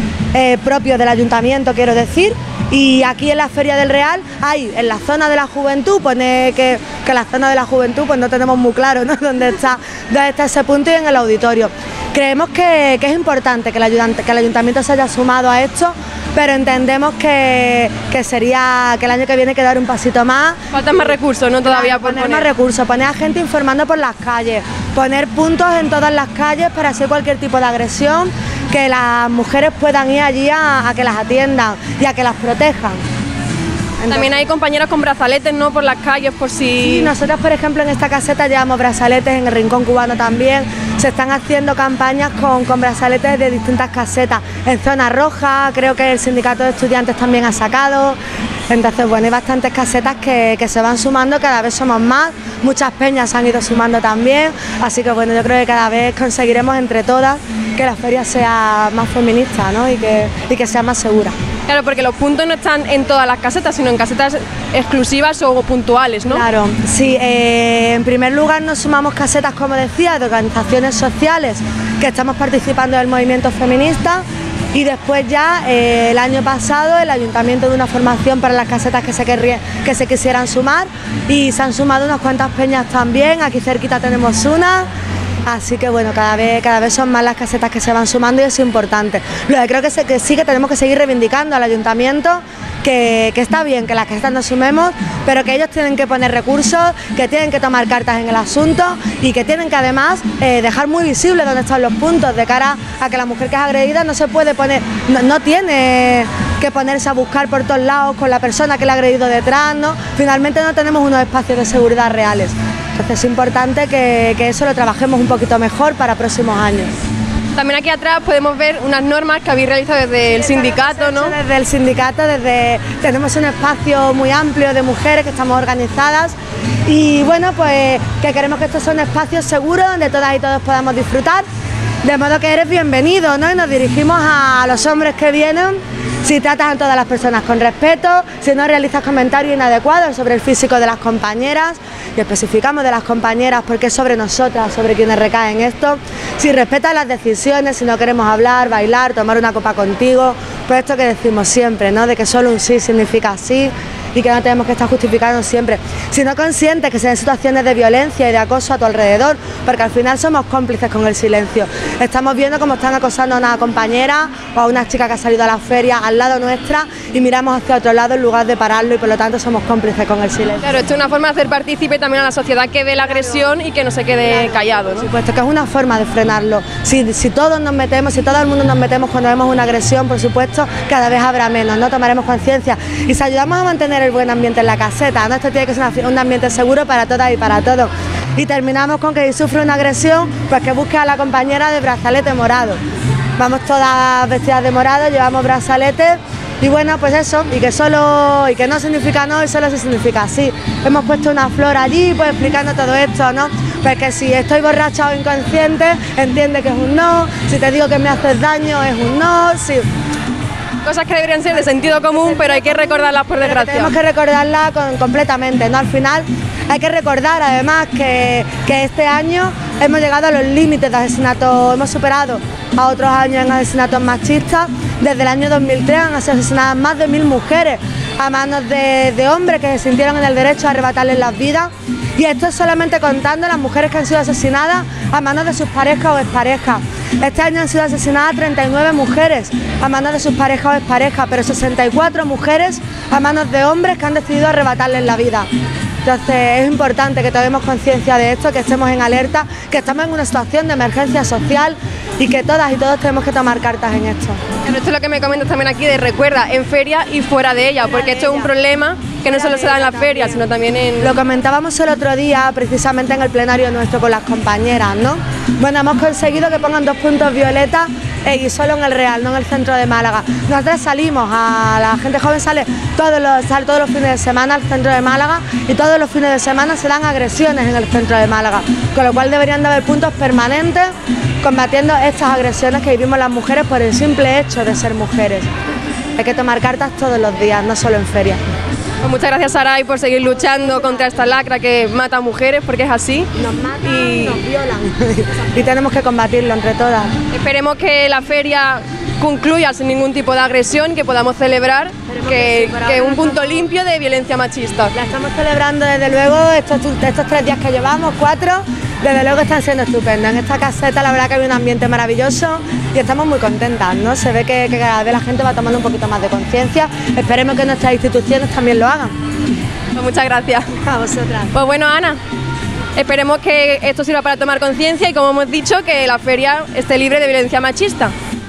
propio del ayuntamiento, quiero decir. Y aquí en la Feria del Real hay, en la zona de la juventud, pone que la zona de la juventud pues no tenemos muy claro, ¿no? dónde está ese punto, y en el auditorio. Creemos que es importante que el ayuntamiento se haya sumado a esto, pero entendemos que sería que el año que viene hay que dar un pasito más. Faltan más recursos, ¿no? Todavía por poner más recursos, poner a gente informando por las calles, poner puntos en todas las calles para hacer cualquier tipo de agresión, que las mujeres puedan ir allí a que las atiendan y a que las protejan. Entonces, también hay compañeras con brazaletes, ¿no? Por las calles, por si... Sí, nosotros por ejemplo en esta caseta llevamos brazaletes, en el Rincón Cubano también, se están haciendo campañas con brazaletes de distintas casetas. En Zona Roja creo que el sindicato de estudiantes también ha sacado. Entonces, bueno, hay bastantes casetas que se van sumando, cada vez somos más, muchas peñas se han ido sumando también, así que bueno, yo creo que cada vez conseguiremos entre todas que la feria sea más feminista, ¿no? y que sea más segura. Claro, porque los puntos no están en todas las casetas, sino en casetas exclusivas o puntuales, ¿no? Claro, sí, en primer lugar nos sumamos casetas, como decía, de organizaciones sociales que estamos participando del movimiento feminista. Y después ya el año pasado el ayuntamiento dio una formación para las casetas que se quisieran sumar y se han sumado unas cuantas peñas también, aquí cerquita tenemos una, así que bueno, cada vez son más las casetas que se van sumando y es importante. Lo que creo que sí que tenemos que seguir reivindicando al ayuntamiento, que está bien que las casetas nos sumemos, pero que ellos tienen que poner recursos, que tienen que tomar cartas en el asunto y que tienen que además dejar muy visible dónde están los puntos, de cara a que la mujer que es agredida no se puede poner, no tiene que ponerse a buscar por todos lados con la persona que le ha agredido detrás, ¿no? Finalmente no tenemos unos espacios de seguridad reales. Entonces es importante que eso lo trabajemos un poquito mejor para próximos años. También aquí atrás podemos ver unas normas que habéis realizado desde el sindicato, ¿no? Desde el sindicato, tenemos un espacio muy amplio de mujeres que estamos organizadas y bueno, pues que queremos que estos son espacios seguros donde todas y todos podamos disfrutar, de modo que eres bienvenido, ¿no? Y nos dirigimos a los hombres que vienen, si tratas a todas las personas con respeto, si no realizas comentarios inadecuados sobre el físico de las compañeras, y especificamos de las compañeras porque es sobre nosotras, sobre quienes recaen esto, si respetas las decisiones, si no queremos hablar, bailar, tomar una copa contigo, pues esto que decimos siempre, ¿no? De que solo un sí significa sí y que no tenemos que estar justificando siempre, sino conscientes que se den situaciones de violencia y de acoso a tu alrededor, porque al final somos cómplices con el silencio. Estamos viendo cómo están acosando a una compañera o a una chica que ha salido a la feria al lado nuestra y miramos hacia otro lado en lugar de pararlo y por lo tanto somos cómplices con el silencio. Claro, esto es una forma de hacer partícipe también a la sociedad que ve la agresión y que no se quede callado, ¿no? Por supuesto, que es una forma de frenarlo. Si todos nos metemos, si todo el mundo nos metemos cuando vemos una agresión, por supuesto, cada vez habrá menos, ¿no? Tomaremos conciencia y si ayudamos a mantener el buen ambiente en la caseta, ¿no? Esto tiene que ser un ambiente seguro para todas y para todos. Y terminamos con que si sufre una agresión, pues que busque a la compañera de brazalete morado. Vamos todas vestidas de morado, llevamos brazaletes Y bueno, pues eso, y que no significa no y solo sí significa sí. Hemos puesto una flor allí, pues explicando todo esto, ¿no? Porque si estoy borracha o inconsciente, entiende que es un no, si te digo que me haces daño, es un no, sí. Cosas que deberían ser de sentido común, pero hay que recordarlas por desgracia. Tenemos que recordarlas completamente, ¿no? Al final hay que recordar además que este año hemos llegado a los límites de asesinatos, hemos superado a otros años en asesinatos machistas. Desde el año 2003 han sido asesinadas más de 1000 mujeres a manos de hombres que se sintieron en el derecho a arrebatarles las vidas. Y esto es solamente contando las mujeres que han sido asesinadas a manos de sus parejas o exparejas. Este año han sido asesinadas 39 mujeres a manos de sus parejas o exparejas, pero 64 mujeres a manos de hombres que han decidido arrebatarles la vida. Entonces es importante que tomemos conciencia de esto, que estemos en alerta, que estamos en una situación de emergencia social y que todas y todos tenemos que tomar cartas en esto. Pero esto es lo que me comentas también aquí de recuerda, en feria y fuera de ella, porque esto es un problema que no solo se da en la feria, sino también en... Lo comentábamos el otro día, precisamente en el plenario nuestro con las compañeras, ¿no? Bueno, hemos conseguido que pongan 2 puntos violetas y solo en el Real, no en el centro de Málaga. Nosotros salimos, la gente joven sale todos los fines de semana al centro de Málaga y todos los fines de semana se dan agresiones en el centro de Málaga, con lo cual deberían de haber puntos permanentes combatiendo estas agresiones que vivimos las mujeres por el simple hecho de ser mujeres. Hay que tomar cartas todos los días, no solo en feria. Pues muchas gracias, Saray, por seguir luchando contra esta lacra que mata a mujeres, porque es así. Nos matan y nos violan. Y tenemos que combatirlo entre todas. Esperemos que la feria concluya sin ningún tipo de agresión, que podamos celebrar que es un punto limpio de violencia machista. La estamos celebrando desde luego, estos 3 días que llevamos, 4, desde luego están siendo estupendos. En esta caseta la verdad que hay un ambiente maravilloso y estamos muy contentas, ¿no? Se ve que cada vez la gente va tomando un poquito más de conciencia. Esperemos que nuestras instituciones también lo hagan. Pues muchas gracias. A vosotras. Pues bueno, Ana, esperemos que esto sirva para tomar conciencia y, como hemos dicho, que la feria esté libre de violencia machista.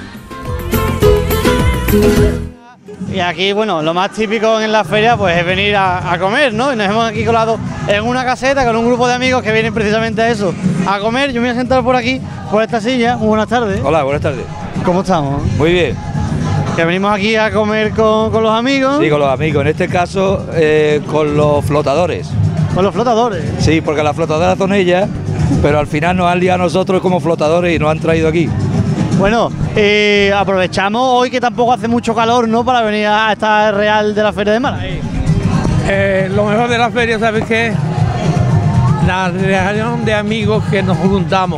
Y aquí, bueno, lo más típico en la feria pues es venir a comer, ¿no? Y nos hemos aquí colado en una caseta con un grupo de amigos que vienen precisamente a eso, a comer. Yo me voy a sentar por aquí, por esta silla. Muy buenas tardes. Hola, buenas tardes. ¿Cómo estamos? Muy bien. Que venimos aquí a comer con los amigos. Sí, con los amigos, en este caso con los flotadores. ¿Con los flotadores? Sí, porque las flotadoras son ellas, pero al final nos han liado a nosotros como flotadores y nos han traído aquí. Bueno, aprovechamos hoy que tampoco hace mucho calor, ¿no?, para venir a esta Real de la Feria de Málaga. Lo mejor de la feria, ¿sabes qué? La reunión de amigos que nos juntamos,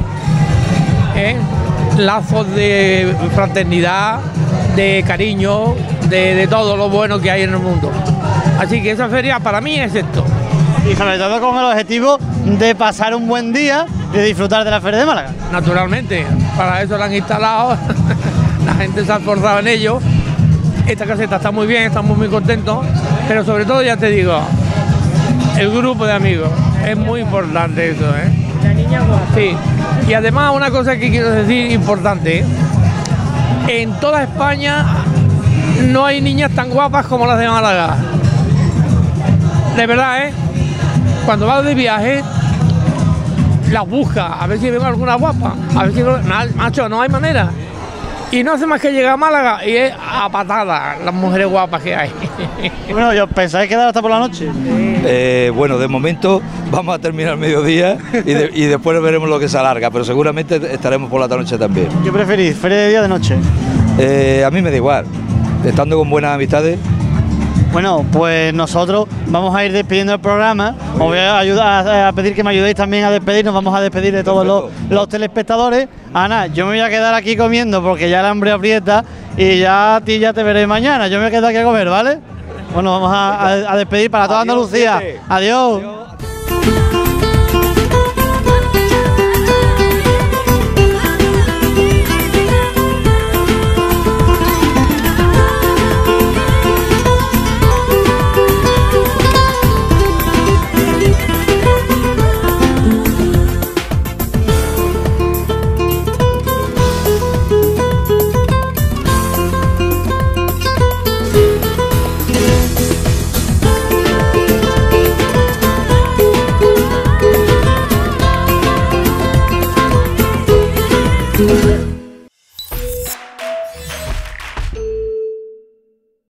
lazos de fraternidad, de cariño, de todo lo bueno que hay en el mundo. Así que esa feria para mí es esto. Y sobre todo con el objetivo de pasar un buen día y de disfrutar de la Feria de Málaga. Naturalmente, para eso la han instalado, la gente se ha esforzado en ello. Esta caseta está muy bien, estamos muy contentos, pero sobre todo, ya te digo, el grupo de amigos, es muy importante eso, La niña guapa. Sí, y además una cosa que quiero decir importante, en toda España no hay niñas tan guapas como las de Málaga. De verdad, cuando vas de viaje, las buscas, a ver si ven alguna guapa, a ver si macho, no hay manera. Y no hace más que llegar a Málaga y es a patadas las mujeres guapas que hay. Bueno, ¿y os pensáis quedar hasta por la noche? Bueno, de momento vamos a terminar el mediodía y después veremos lo que se alarga, pero seguramente estaremos por la noche también. ¿Qué preferís, feria de día o de noche? A mí me da igual, estando con buenas amistades. Bueno, pues nosotros vamos a ir despidiendo el programa. Os voy a ayudar a pedir que me ayudéis también a despedirnos. Vamos a despedir de todos los telespectadores. Ana, yo me voy a quedar aquí comiendo porque ya el hambre aprieta y ya a ti ya te veré mañana. Yo me voy a quedar aquí a comer, ¿vale? Bueno, vamos a despedir para toda Andalucía. Adiós.